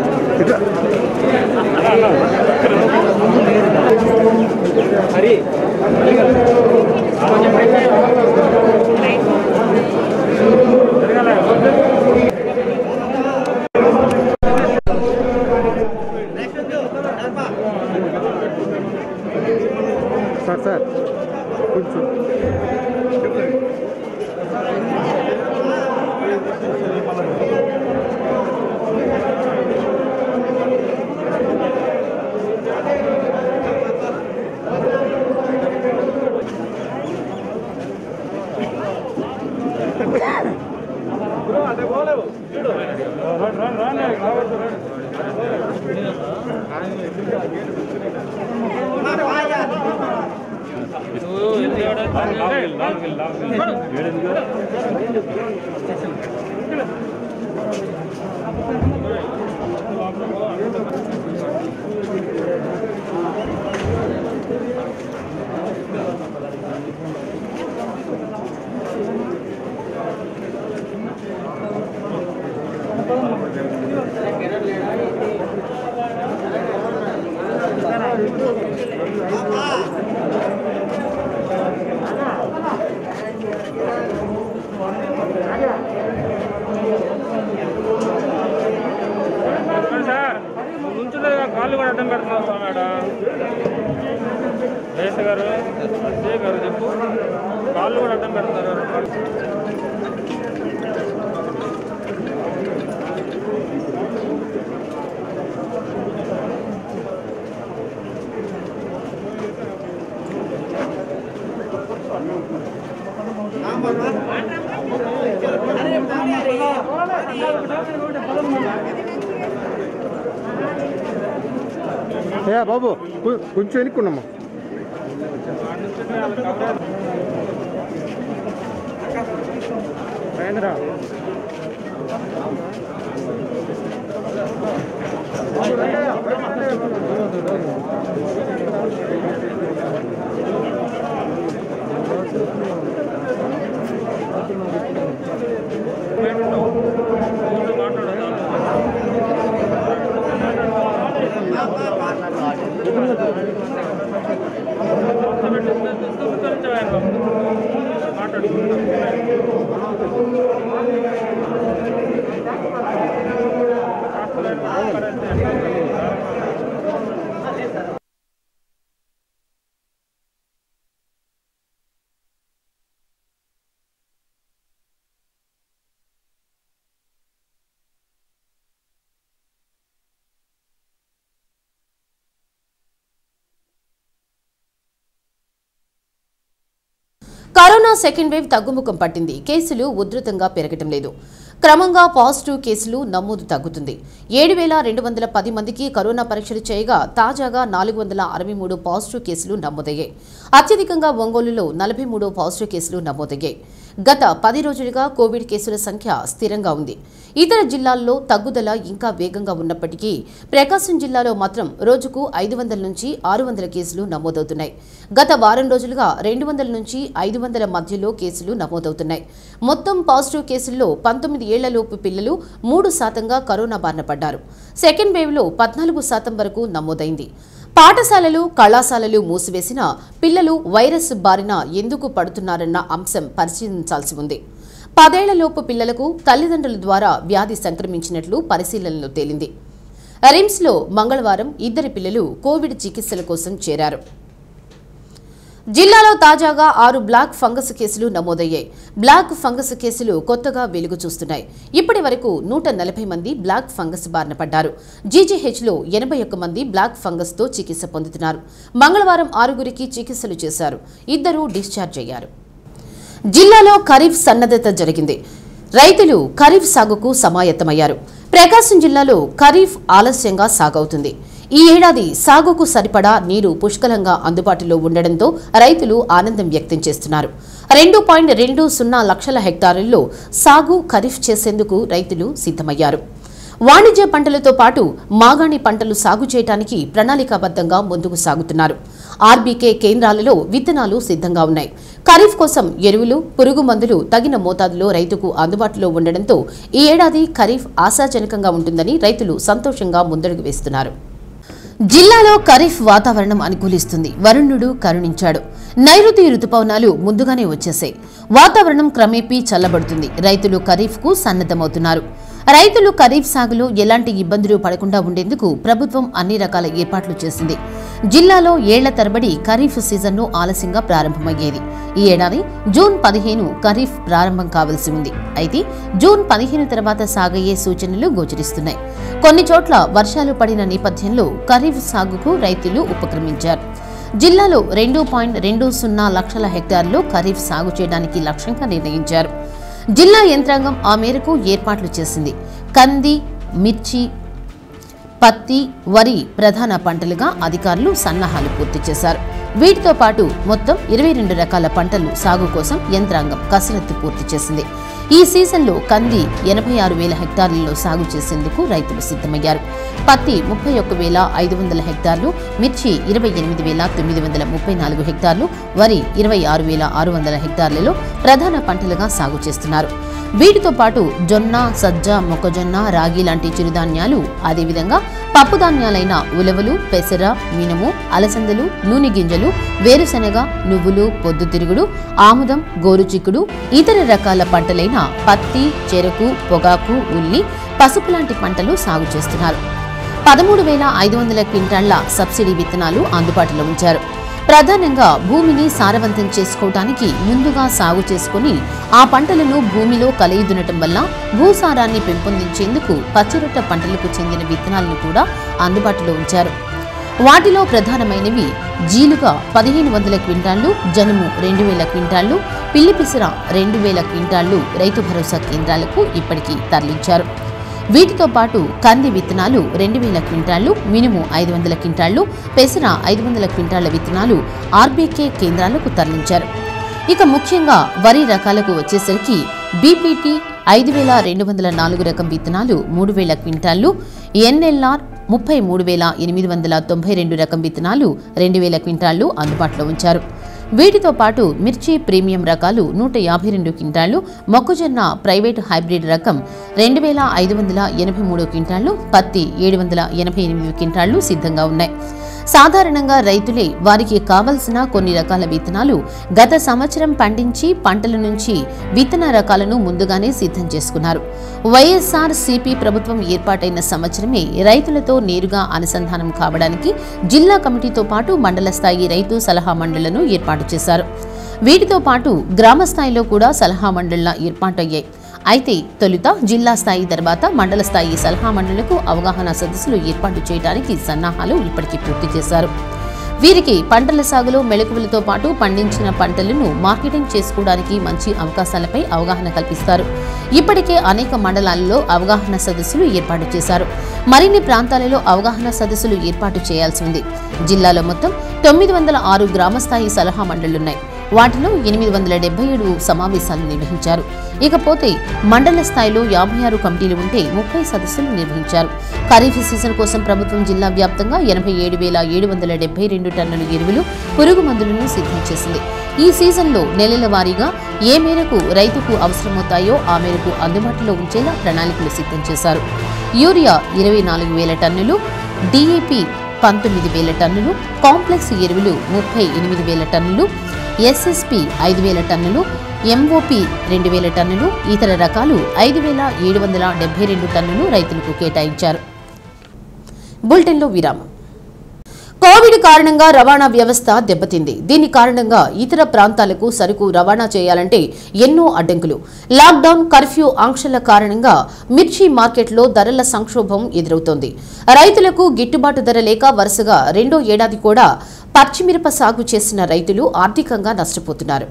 హరి సార్ కొంచెం కాళ్ళు కూడా అడ్డం పెడుతున్నావు స్వామి. జయస గారు అజయ్ గారు చెప్పు, కాళ్ళు కూడా అడ్డం పెడుతున్నారు. బాబు కొంచెం వెనుక్కున్నామ్మా. మహేంద్ర కరోనా సెకండ్ వేవ్ తగ్గుముఖం పట్టింది. కేసులు ఉధృతంగా పెరగటం లేదు. క్రమంగా పాజిటివ్ కేసులు నమోదు తగ్గుతుంది. 7,210 మందికి కరోనా పరీక్షలు చేయగా తాజాగా 463 పాజిటివ్ కేసులు నమోదయ్యాయి. అత్యధికంగా ఒంగోలులో 43 పాజిటివ్ కేసులు నమోదయ్యాయి. గత 10 రోజులుగా కోవిడ్ కేసుల సంఖ్య స్థిరంగా ఉంది. ఇతర జిల్లాల్లో తగ్గుదల ఇంకా వేగంగా ఉన్నప్పటికీ ప్రకాశం జిల్లాలో మాత్రం రోజుకు 500 నుంచి 600 కేసులు నమోదవుతున్నాయి. గత వారం రోజులుగా 200 నుంచి 500 మధ్యలో కేసులు నమోదవుతున్నాయి. మొత్తం పాజిటివ్ కేసుల్లో 19 ఏళ్లలోపు పిల్లలు 3% కరోనా బారిన పడ్డారు. సెకండ్ వేవ్లో 14% వరకు నమోదైంది. పాఠశాలలు, కళాశాలలు మూసివేసినా పిల్లలు వైరస్ బారిన ఎందుకు పడుతున్నారన్న అంశం పరిశీలించాల్సి ఉంది. 10 ఏళ్లలోపు పిల్లలకు తల్లిదండ్రుల ద్వారా వ్యాధి సంక్రమించినట్లు పరిశీలనలో తేలింది. రిమ్స్లో మంగళవారం 2 పిల్లలు కోవిడ్ చికిత్సల కోసం చేరారు. జిల్లాలో తాజాగా 6 బ్లాక్ ఫంగస్ కేసులు నమోదయ్యాయి. బ్లాక్ ఫంగస్ కేసులు కొత్తగా వెలుగు చూస్తున్నాయి. ఇప్పటి వరకు 140 మంది బ్లాక్ ఫంగస్ బారిన పడ్డారు. జీజీహెచ్లో 81 మంది బ్లాక్ ఫంగస్ తో చికిత్స పొందుతున్నారు. మంగళవారం 6గురికి చికిత్సలు చేశారు. 2 డిశ్చార్జ్ అయ్యారు. జిల్లాలో ఖరీఫ్ సన్నద్ధత జరిగింది. రైతులు ఖరీఫ్ సాగుకు సమాయత్తమయ్యారు. ప్రకాశం జిల్లాలో ఖరీఫ్ ఆలస్యంగా సాగవుతుంది. ఈ ఏడాది సాగుకు సరిపడా నీరు పుష్కలంగా అందుబాటులో ఉండడంతో రైతులు ఆనందం వ్యక్తం చేస్తున్నారు. 2.20 లక్షల హెక్టారుల్లో సాగు ఖరీఫ్ చేసేందుకు రైతులు సిద్ధమయ్యారు. వాణిజ్య పంటలతో పాటు మాగాణి పంటలు సాగు చేయడానికి ప్రణాళికాబద్ధంగా ముందుకు సాగుతున్నారు. ఆర్బీకే కేంద్రాలలో విత్తనాలు సిద్ధంగా ఉన్నాయి. ఖరీఫ్ కోసం ఎరువులు, పురుగు మందులు తగిన మోతాదులో రైతుకు అందుబాటులో ఉండడంతో ఈ ఏడాది ఖరీఫ్ ఆశాజనకంగా ఉంటుందని రైతులు సంతోషంగా ముందడుగు వేస్తున్నారు. జిల్లాలో ఖరీఫ్ వాతావరణం అనుకూలిస్తుంది. వరుణుడు కరుణించాడు. నైరుతి రుతుపవనాలు ముందుగానే వచ్చేసాయి. వాతావరణం క్రమేపీ చల్లబడుతుంది. రైతులు ఖరీఫ్కు సన్నద్ధమవుతున్నారు. రైతులు ఖరీఫ్ సాగులో ఎలాంటి ఇబ్బందులు పడకుండా ఉండేందుకు ప్రభుత్వం అన్ని రకాల ఏర్పాట్లు చేసింది. జిల్లాలో ఏళ్ల తరబడి ఖరీఫ్ సీజన్ను ఆలస్యంగా ప్రారంభమయ్యేది. ఈ ఏడాది జూన్ 15 ఖరీఫ్ ప్రారంభం కావాల్సి ఉంది. అయితే జూన్ 15 తర్వాత సాగయ్యే సూచనలు గోచరిస్తున్నాయి. కొన్ని చోట్ల వర్షాలు పడిన నేపథ్యంలో ఖరీఫ్ సాగుకు రైతులు ఉపక్రమించారు. జిల్లాలో 2.20 లక్షల హెక్టార్లు ఖరీఫ్ సాగు చేయడానికి లక్ష్యంగా నిర్ణయించారు. జిల్లా యంత్రాంగం ఆ మేరకు ఏర్పాట్లు చేసింది. కంది, మిర్చి, పత్తి, వరి ప్రధాన పంటలుగా అధికారులు సన్నాహాలు పూర్తి చేశారు. వీటితో పాటు మొత్తం 22 రకాల పంటలు సాగు కోసం యంత్రాంగం కసరత్తు పూర్తి చేసింది. ఈ సీజన్లో కంది 86,000 హెక్టార్లలో సాగు చేసేందుకు రైతులు సిద్ధమయ్యారు. పత్తి 31,500 హెక్టార్లు, మిర్చి 28,934 హెక్టార్లు, వరి 26,600 హెక్టార్లలో ప్రధాన పంటలుగా సాగు చేస్తున్నారు. వీటితో పాటు జొన్న, సజ్జ, మొక్కజొన్న, రాగి లాంటి చిరుధాన్యాలు, అదేవిధంగా పప్పు ధాన్యాలైన ఉలవలు, పెసర, మినుము, అలసందలు, నూనె గింజలు, వేరుశెనగ, నువ్వులు, పొద్దుతిరుగుడు, ఆముదం, గోరుచిక్కుడు, ఇతర రకాల పంటలైన పత్తి, చెరకు, పొగాకు, ఉల్లి, పసుపు లాంటి పంటలు సాగు చేస్తున్నారు. 13,500 క్వింటాళ్ల సబ్సిడీ విత్తనాలు అందుబాటులో ఉంచారు. ప్రధానంగా భూమిని సారవంతం చేసుకోవడానికి ముందుగా సాగు చేసుకుని ఆ పంటలను భూమిలో కలయిదునటం వల్ల భూసారాన్ని పెంపొందించేందుకు పచ్చిరొట్ట పంటలకు చెందిన విత్తనాలను కూడా అందుబాటులో ఉంచారు. వాటిలో ప్రధానమైనవి జీలుగ 1,500 క్వింటాళ్లు, జనుము 2,000 క్వింటాళ్లు, పిల్లిపిసర 2,000 క్వింటాళ్లు రైతు భరోసా కేంద్రాలకు ఇప్పటికీ తరలించారు. వీటితో పాటు కంది విత్తనాలు 2,000 క్వింటాళ్లు, మినుము 500 క్వింటాళ్లు, పెసర 500 క్వింటాళ్ల విత్తనాలు ఆర్బీకే కేంద్రాలకు తరలించారు. ఇక ముఖ్యంగా వరి రకాలకు వచ్చేసరికి బీపీటీ 5,204 రకం విత్తనాలు 3,000 క్వింటాళ్లు, ఎన్ఎల్ఆర్ 33,892 రకం విత్తనాలు 2,000 క్వింటాళ్లు అందుబాటులో ఉంచారు. వీటితో పాటు మిర్చి ప్రీమియం రకాలు 152 క్వింటాళ్లు, మొక్కజొన్న ప్రైవేటు హైబ్రిడ్ రకం 2,583 క్వింటాళ్లు, పత్తి 788 క్వింటాళ్లు సిద్ధంగా ఉన్నాయి. సాధారణంగా రైతులే వారికి కావలసిన కొన్ని రకాల విత్తనాలు గత సంవత్సరం పండించి పంటల నుంచి విత్తన రకాలను ముందుగానే సిద్ధం చేసుకున్నారు. వైఎస్ఆర్ సిపి ప్రభుత్వం ఏర్పాటైన సంవత్సరమే రైతులతో నేరుగా అనుసంధానం కావడానికి జిల్లా కమిటీతో పాటు మండల స్థాయి రైతు సలహా మండళ్లను ఏర్పాటు చేశారు. వీటితో పాటు గ్రామ స్థాయిలో కూడా సలహా మండళ్ల ఏర్పాటయ్యాయి. అయితే తొలుత జిల్లా స్థాయి తర్వాత మండల స్థాయి సలహా మండళ్లకు అవగాహన సదస్సులు ఏర్పాటు చేయడానికి సన్నాహాలు ఇప్పటికీ పూర్తి చేశారు. వీరికి పంటల సాగులో మెళకువలతో పాటు పండించిన పంటలను మార్కెటింగ్ చేసుకోవడానికి మంచి అవకాశాలపై అవగాహన కల్పిస్తారు. ఇప్పటికే అనేక మండలాలలో అవగాహన సదస్సులు ఏర్పాటు చేశారు. మరిన్ని ప్రాంతాలలో అవగాహన సదస్సులు ఏర్పాటు చేయాల్సి ఉంది. జిల్లాలో మొత్తం 906 గ్రామస్థాయి సలహా మండళ్లున్నాయి. వాటిలో 877 సమావేశాలు నిర్వహించారు. ఇకపోతే మండల స్థాయిలో 56 కమిటీలు ఉంటే 30 సదస్సులు నిర్వహించారు. ఖరీఫ్ సీజన్ కోసం ప్రభుత్వం జిల్లా వ్యాప్తంగా 87,772 టన్నుల ఎరువులు, పురుగు మందులను సిద్ధం చేసింది. ఈ సీజన్లో నెలల వారీగా ఏ మేరకు రైతుకు అవసరమవుతాయో ఆ మేరకు అందుబాటులో ఉంచేలా ప్రణాళికలు సిద్ధం చేశారు. యూరియా 24,000 టన్నులు, డీఏపీ 19,000 టన్నులు, కాంప్లెక్స్ ఎరువులు 38,000 టన్నులు, ఎస్ఎస్పీ 5,000 టన్నులు, ఎంఓపీ 2,000 టన్నులు, ఇతర రకాలు 5,772 టన్నులు రైతులకు కేటాయించారు. బులెటిన్లో విరామం. కోవిడ్ కారణంగా రవాణా వ్యవస్థ దెబ్బతింది. దీని కారణంగా ఇతర ప్రాంతాలకు సరుకు రవాణా చేయాలంటే ఎన్నో అడ్డంకులు. లాక్డౌన్, కర్ఫ్యూ ఆంక్షల కారణంగా మిర్చి మార్కెట్లో ధరల సంక్షోభం ఎదురవుతోంది. రైతులకు గిట్టుబాటు ధర లేక వరుసగా రెండో ఏడాది కూడా పచ్చిమిరప సాగు చేసిన రైతులు ఆర్థికంగా నష్టపోతున్నారు.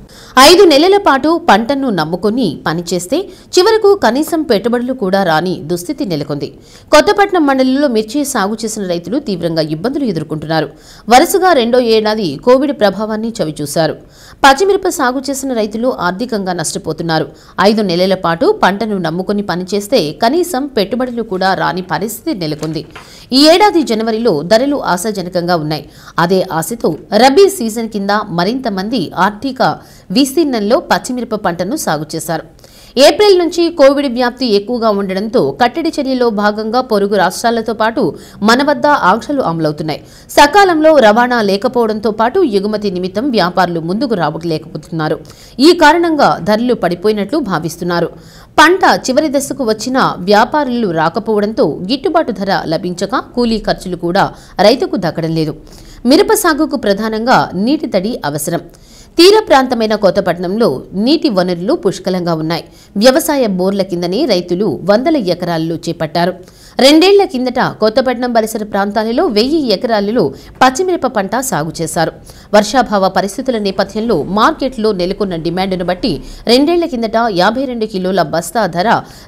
5 నెలల పాటు పంటను నమ్ముకుని పనిచేస్తే చివరకు కనీసం పెట్టుబడులు కూడా రాని దుస్థితి నెలకొంది. కొత్తపట్నం మండలంలో మిర్చి సాగు చేసిన రైతులు తీవ్రంగా ఇబ్బందులు ఎదుర్కొంటున్నారు. వరుసగా రెండో ఏడాది కోవిడ్ ప్రభావాన్ని చవిచూశారు. పచ్చిమిరప సాగు చేసిన రైతులు ఆర్థికంగా నష్టపోతున్నారు. 5 నెలల పాటు పంటను నమ్ముకుని పనిచేస్తే కనీసం పెట్టుబడులు కూడా రాని పరిస్థితి నెలకొంది. ఈ ఏడాది జనవరిలో ధరలు ఆశాజనకంగా ఉన్నాయి. అదే ఆశతో రబీ సీజన్ కింద మరింత మంది ఆర్థిక విస్తీర్ణంలో పచ్చిమిరప పంటను సాగు చేశారు. ఏప్రిల్ నుంచి కోవిడ్ వ్యాప్తి ఎక్కువగా ఉండడంతో కట్టడి చర్యలో భాగంగా పొరుగు రాష్ట్రాలతో పాటు మన వద్ద ఆంక్షలు అమలవుతున్నాయి. సకాలంలో రవాణా లేకపోవడంతో పాటు ఎగుమతి నిమిత్తం వ్యాపారులు ముందుకు రావట్లేకపోతున్నారు. ఈ కారణంగా ధరలు పడిపోయినట్లు భావిస్తున్నారు. పంట చివరి దశకు వచ్చిన వ్యాపారులు రాకపోవడంతో గిట్టుబాటు ధర లభించక కూలీ ఖర్చులు కూడా రైతుకు దక్కడం లేదు. మిరప సాగుకు ప్రధానంగా నీటి తడి అవసరం. తీర ప్రాంతమైన కొత్తపట్నంలో నీటి వనరులు పుష్కలంగా ఉన్నాయి. వ్యవసాయ బోర్ల కిందనే రైతులు వందల ఎకరాల్లో చేపట్టారు. 2 ఏళ్ల కిందట కొత్తపట్నం పరిసర ప్రాంతాలలో 1000 ఎకరాలలో పచ్చిమిరప పంట సాగు చేశారు. వర్షాభావ పరిస్థితుల నేపథ్యంలో మార్కెట్లో నెలకొన్న డిమాండ్ను బట్టి 2 ఏళ్ల కిందట 52 కిలోల బస్తా ధర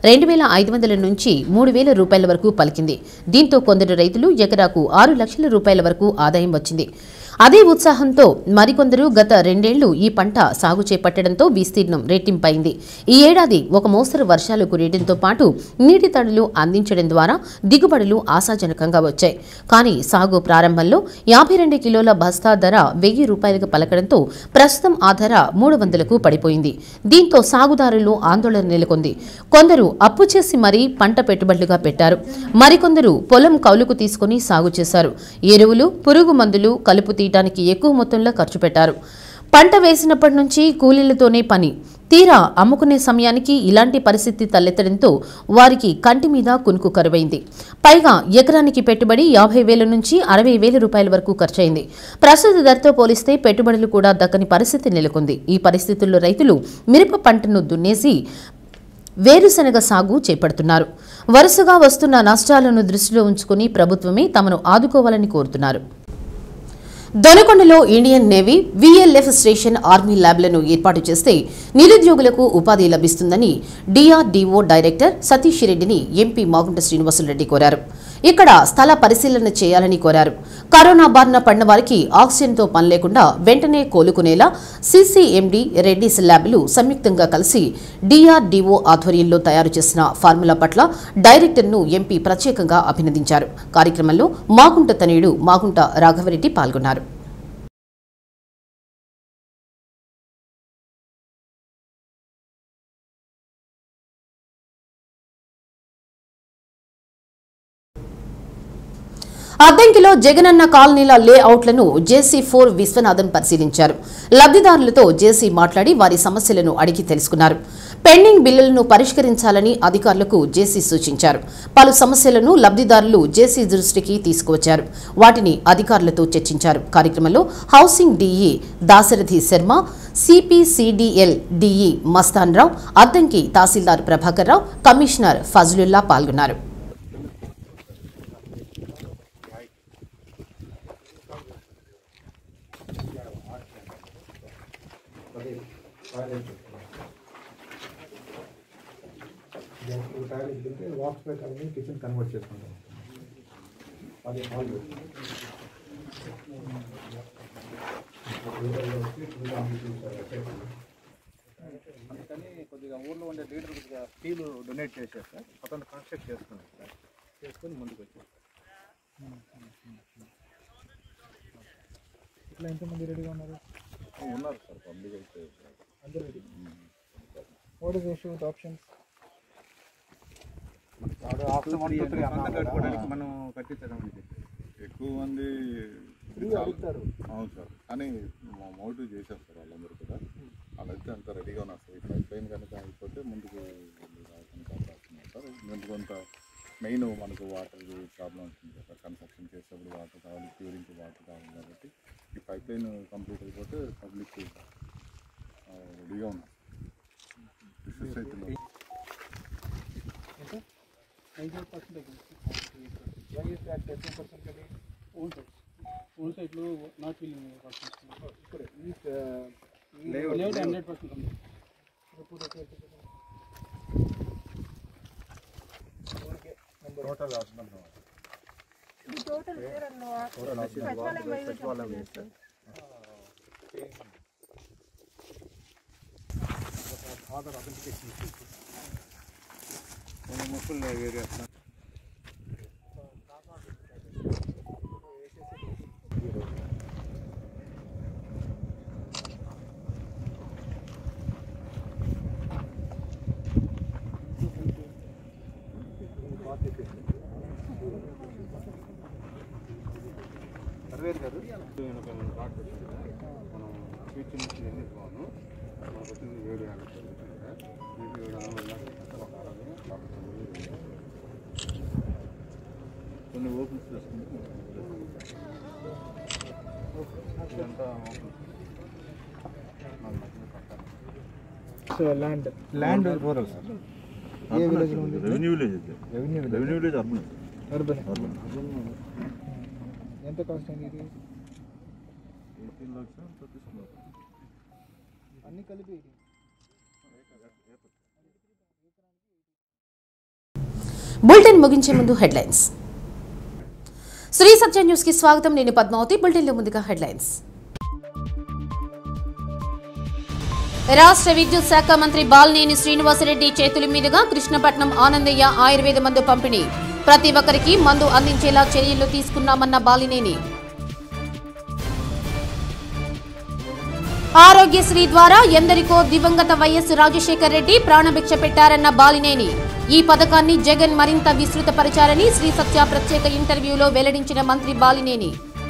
2,500 నుంచి 3,000 రూపాయల వరకు పలికింది. దీంతో కొందరు రైతులు ఎకరాకు 6 లక్షల రూపాయల వరకు ఆదాయం వచ్చింది. అదే ఉత్సాహంతో మరికొందరు గత 2 ఏళ్లు ఈ పంట సాగు చేపట్టడంతో విస్తీర్ణం రెట్టింపైంది. ఈ ఏడాది ఒక మోస్తరు వర్షాలు కురియడంతో పాటు నీటి తడులు అందించడం ద్వారా దిగుబడులు ఆశాజనకంగా వచ్చాయి. కానీ సాగు ప్రారంభంలో 52 కిలోల బస్తా ధర 1000 రూపాయలకు పలకడంతో ప్రస్తుతం ఆ ధర 300కు పడిపోయింది. దీంతో సాగుదారులు ఆందోళన నెలకొంది. కొందరు అప్పు చేసి మరీ పంట పెట్టుబడులుగా పెట్టారు. మరికొందరు పొలం కౌలుకు తీసుకుని సాగు చేశారు. ఎరువులు, పురుగు మందులు కలుపు తీయడానికి ఎక్కువ మొత్తంలో ఖర్చు పెట్టారు. పంట వేసినప్పటి నుంచి కూలీలతోనే పని. తీరా అమ్ముకునే సమయానికి ఇలాంటి పరిస్థితి తలెత్తడంతో వారికి కంటి మీద కునుకు కరువైంది. పైగా ఎకరానికి పెట్టుబడి 50,000 నుంచి 60,000 రూపాయల వరకు ఖర్చయింది. ప్రస్తుత ధరతో పోలిస్తే పెట్టుబడులు కూడా దక్కని పరిస్థితి నెలకొంది. ఈ పరిస్థితుల్లో రైతులు మిరప పంటను దున్నేసి వేరుశనగ సాగు చేపడుతున్నారు. వరుసగా వస్తున్న నష్టాలను దృష్టిలో ఉంచుకుని ప్రభుత్వమే తమను ఆదుకోవాలని కోరుతున్నారు. దొనకొండలో Indian navy VLF station army ల్యాబ్లను ఏర్పాటు చేస్తే నిరుద్యోగులకు ఉపాధి లభిస్తుందని DRDO డైరెక్టర్ సతీష్ రెడ్డిని ఎంపీ మాగుంట శ్రీనివాసులరెడ్డి కోరారు. ఇక్కడ స్థల పరిశీలన చేయాలని కోరారు. కరోనా బారిన పడిన వారికి ఆక్సిజన్తో పని లేకుండా వెంటనే కోలుకునేలా CCMD రెడ్డిస్ ల్యాబ్లు సంయుక్తంగా కలిసి DRDO ఆధ్వర్యంలో తయారు చేసిన ఫార్ములా పట్ల డైరెక్టర్ను ఎంపీ ప్రత్యేకంగా అభినందించారు. కార్యక్రమంలో మాగుంట తనయుడు మాగుంట రాఘవరెడ్డి పాల్గొన్నారు. అద్దంకిలో జగనన్న కాలనీల లేఅవుట్లను JC4 విశ్వనాథన్ పరిశీలించారు. లబ్ధిదారులతో JC మాట్లాడి వారి సమస్యలను అడిగి తెలుసుకున్నారు. పెండింగ్ బిల్లులను పరిష్కరించాలని అధికారులకు JC సూచించారు. పలు సమస్యలను లబ్ధిదారులు JC దృష్టికి తీసుకువచ్చారు. వాటిని అధికారులతో చర్చించారు. కార్యక్రమంలో housing DE Dasaradhi Sharma, CPCDL DE Mastan Rao, Addanki తహసీల్దార్ ప్రభాకర్ రావు, కమిషనర్ ఫజ్లుల్లా పాల్గొన్నారు. కిచెన్ కన్వర్ట్ చేసుకుంటాం. అది హాల్ అందుకని కొద్దిగా ఊర్లో ఉండే లీడర్ కొద్దిగా స్టీల్ డొనేట్ చేశారు సార్, అతను కన్స్ట్రక్ట్ చేసుకున్నాడు సార్, చేసుకొని ముందుకు వచ్చారు. ఇట్లా ఎంతమంది రెడీగా ఉన్నారు? ఉన్నారు సార్, పబ్లిక్ అయితే అందరూ ready. What is issue with options? కట్టుకోవడానికి మనం కట్టించడం ఎక్కువ మంది అడుగుతారు. అవును సార్, కానీ మోటివ్ చేశారు సార్ వాళ్ళందరూ కూడా. వాళ్ళైతే అంత రెడీగా ఉన్నారు సార్. ఈ పైప్ లైన్ కనుక అయిపోతే ముందుకు రావడానికి అవకాశం ఉంది సార్. ఎందుకు కొంత మెయిన్ మనకు వాటర్ ప్రాబ్లం ఉంటుంది సార్. కన్స్ట్రక్షన్ చేసేటప్పుడు వాటర్ కావాలి, క్యూరింగ్కి వాటర్ కావాలి. కాబట్టి ఈ పైప్ లైన్ కంప్లీట్ అయిపోతే పబ్లిక్ రెడీగా ఉన్నారు. డిస్ట్రిక్ట్ అయితే 98% ఓన్ సైట్లో నాట్ ఫీలింగ్ లేఅవుట్ 100% ఉంది. టోటల్ ఆధార్ అథెంటికేషన్ ముప్పై ఏరియా సర్వేర్ గారు మనం స్వీట్ నుంచి ఎన్ని పోను మనకు వచ్చింది 750 కొన్ని ఓపెన్స్ చేసుకుంటే ఇదంతా సో ల్యాండ్ రూరల్ సార్. ఏ విలేజ్ ఉంది? Revenue village urban. ఎంత కాస్ట్ అయింది ఇది? 18 లక్షలు అన్ని కలిపి. బులెటిన్ ముగించే ముందు హెడ్లైన్స్. శ్రీసత్య న్యూస్ కి స్వాగతం. నేను పద్మావతి. బులెటిన్ లో ముందుగా హెడ్లైన్స్. రాష్ట్ర విద్యుత్ శాఖ మంత్రి బాలినేని శ్రీనివాసరెడ్డి చేతుల మీదుగా కృష్ణపట్నం ఆనందయ్య ఆయుర్వేద మందు పంపిణీ. ప్రతి ఒక్కరికి మందు అందించేలా చర్యలు తీసుకున్నామన్న బాలినేని. ఆరోగ్యశ్రీ ద్వారా ఎందరికో దివంగత వైఎస్ రాజశేఖర్ రెడ్డి ప్రాణభిక్ష పెట్టారన్న బాలినేని. ఈ పథకాన్ని జగన్ మరింత విస్తృతపరిచారని శ్రీసత్య ప్రత్యేక ఇంటర్వ్యూలో వెల్లడించిన మంత్రి బాలినేని.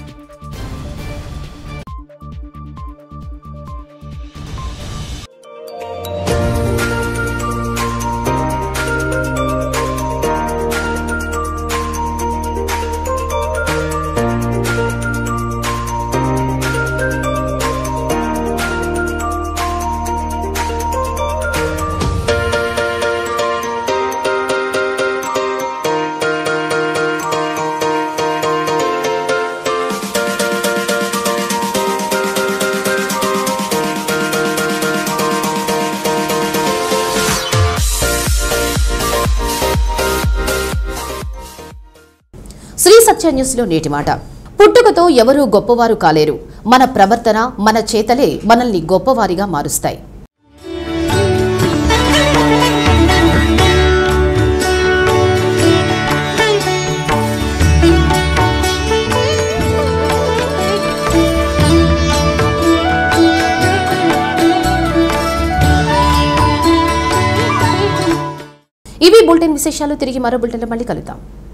శ్రీసత్య న్యూస్ లో నేటి మాట. పుట్టుకతో ఎవరూ గొప్పవారు కాలేరు. మన ప్రవర్తన, మన చేతలే మనల్ని గొప్పవారిగా మారుస్తాయి. ఇవి బులెటిన్ విశేషాలు. తిరిగి మరో బులెటిన్లో మళ్ళీ కలుద్దాం.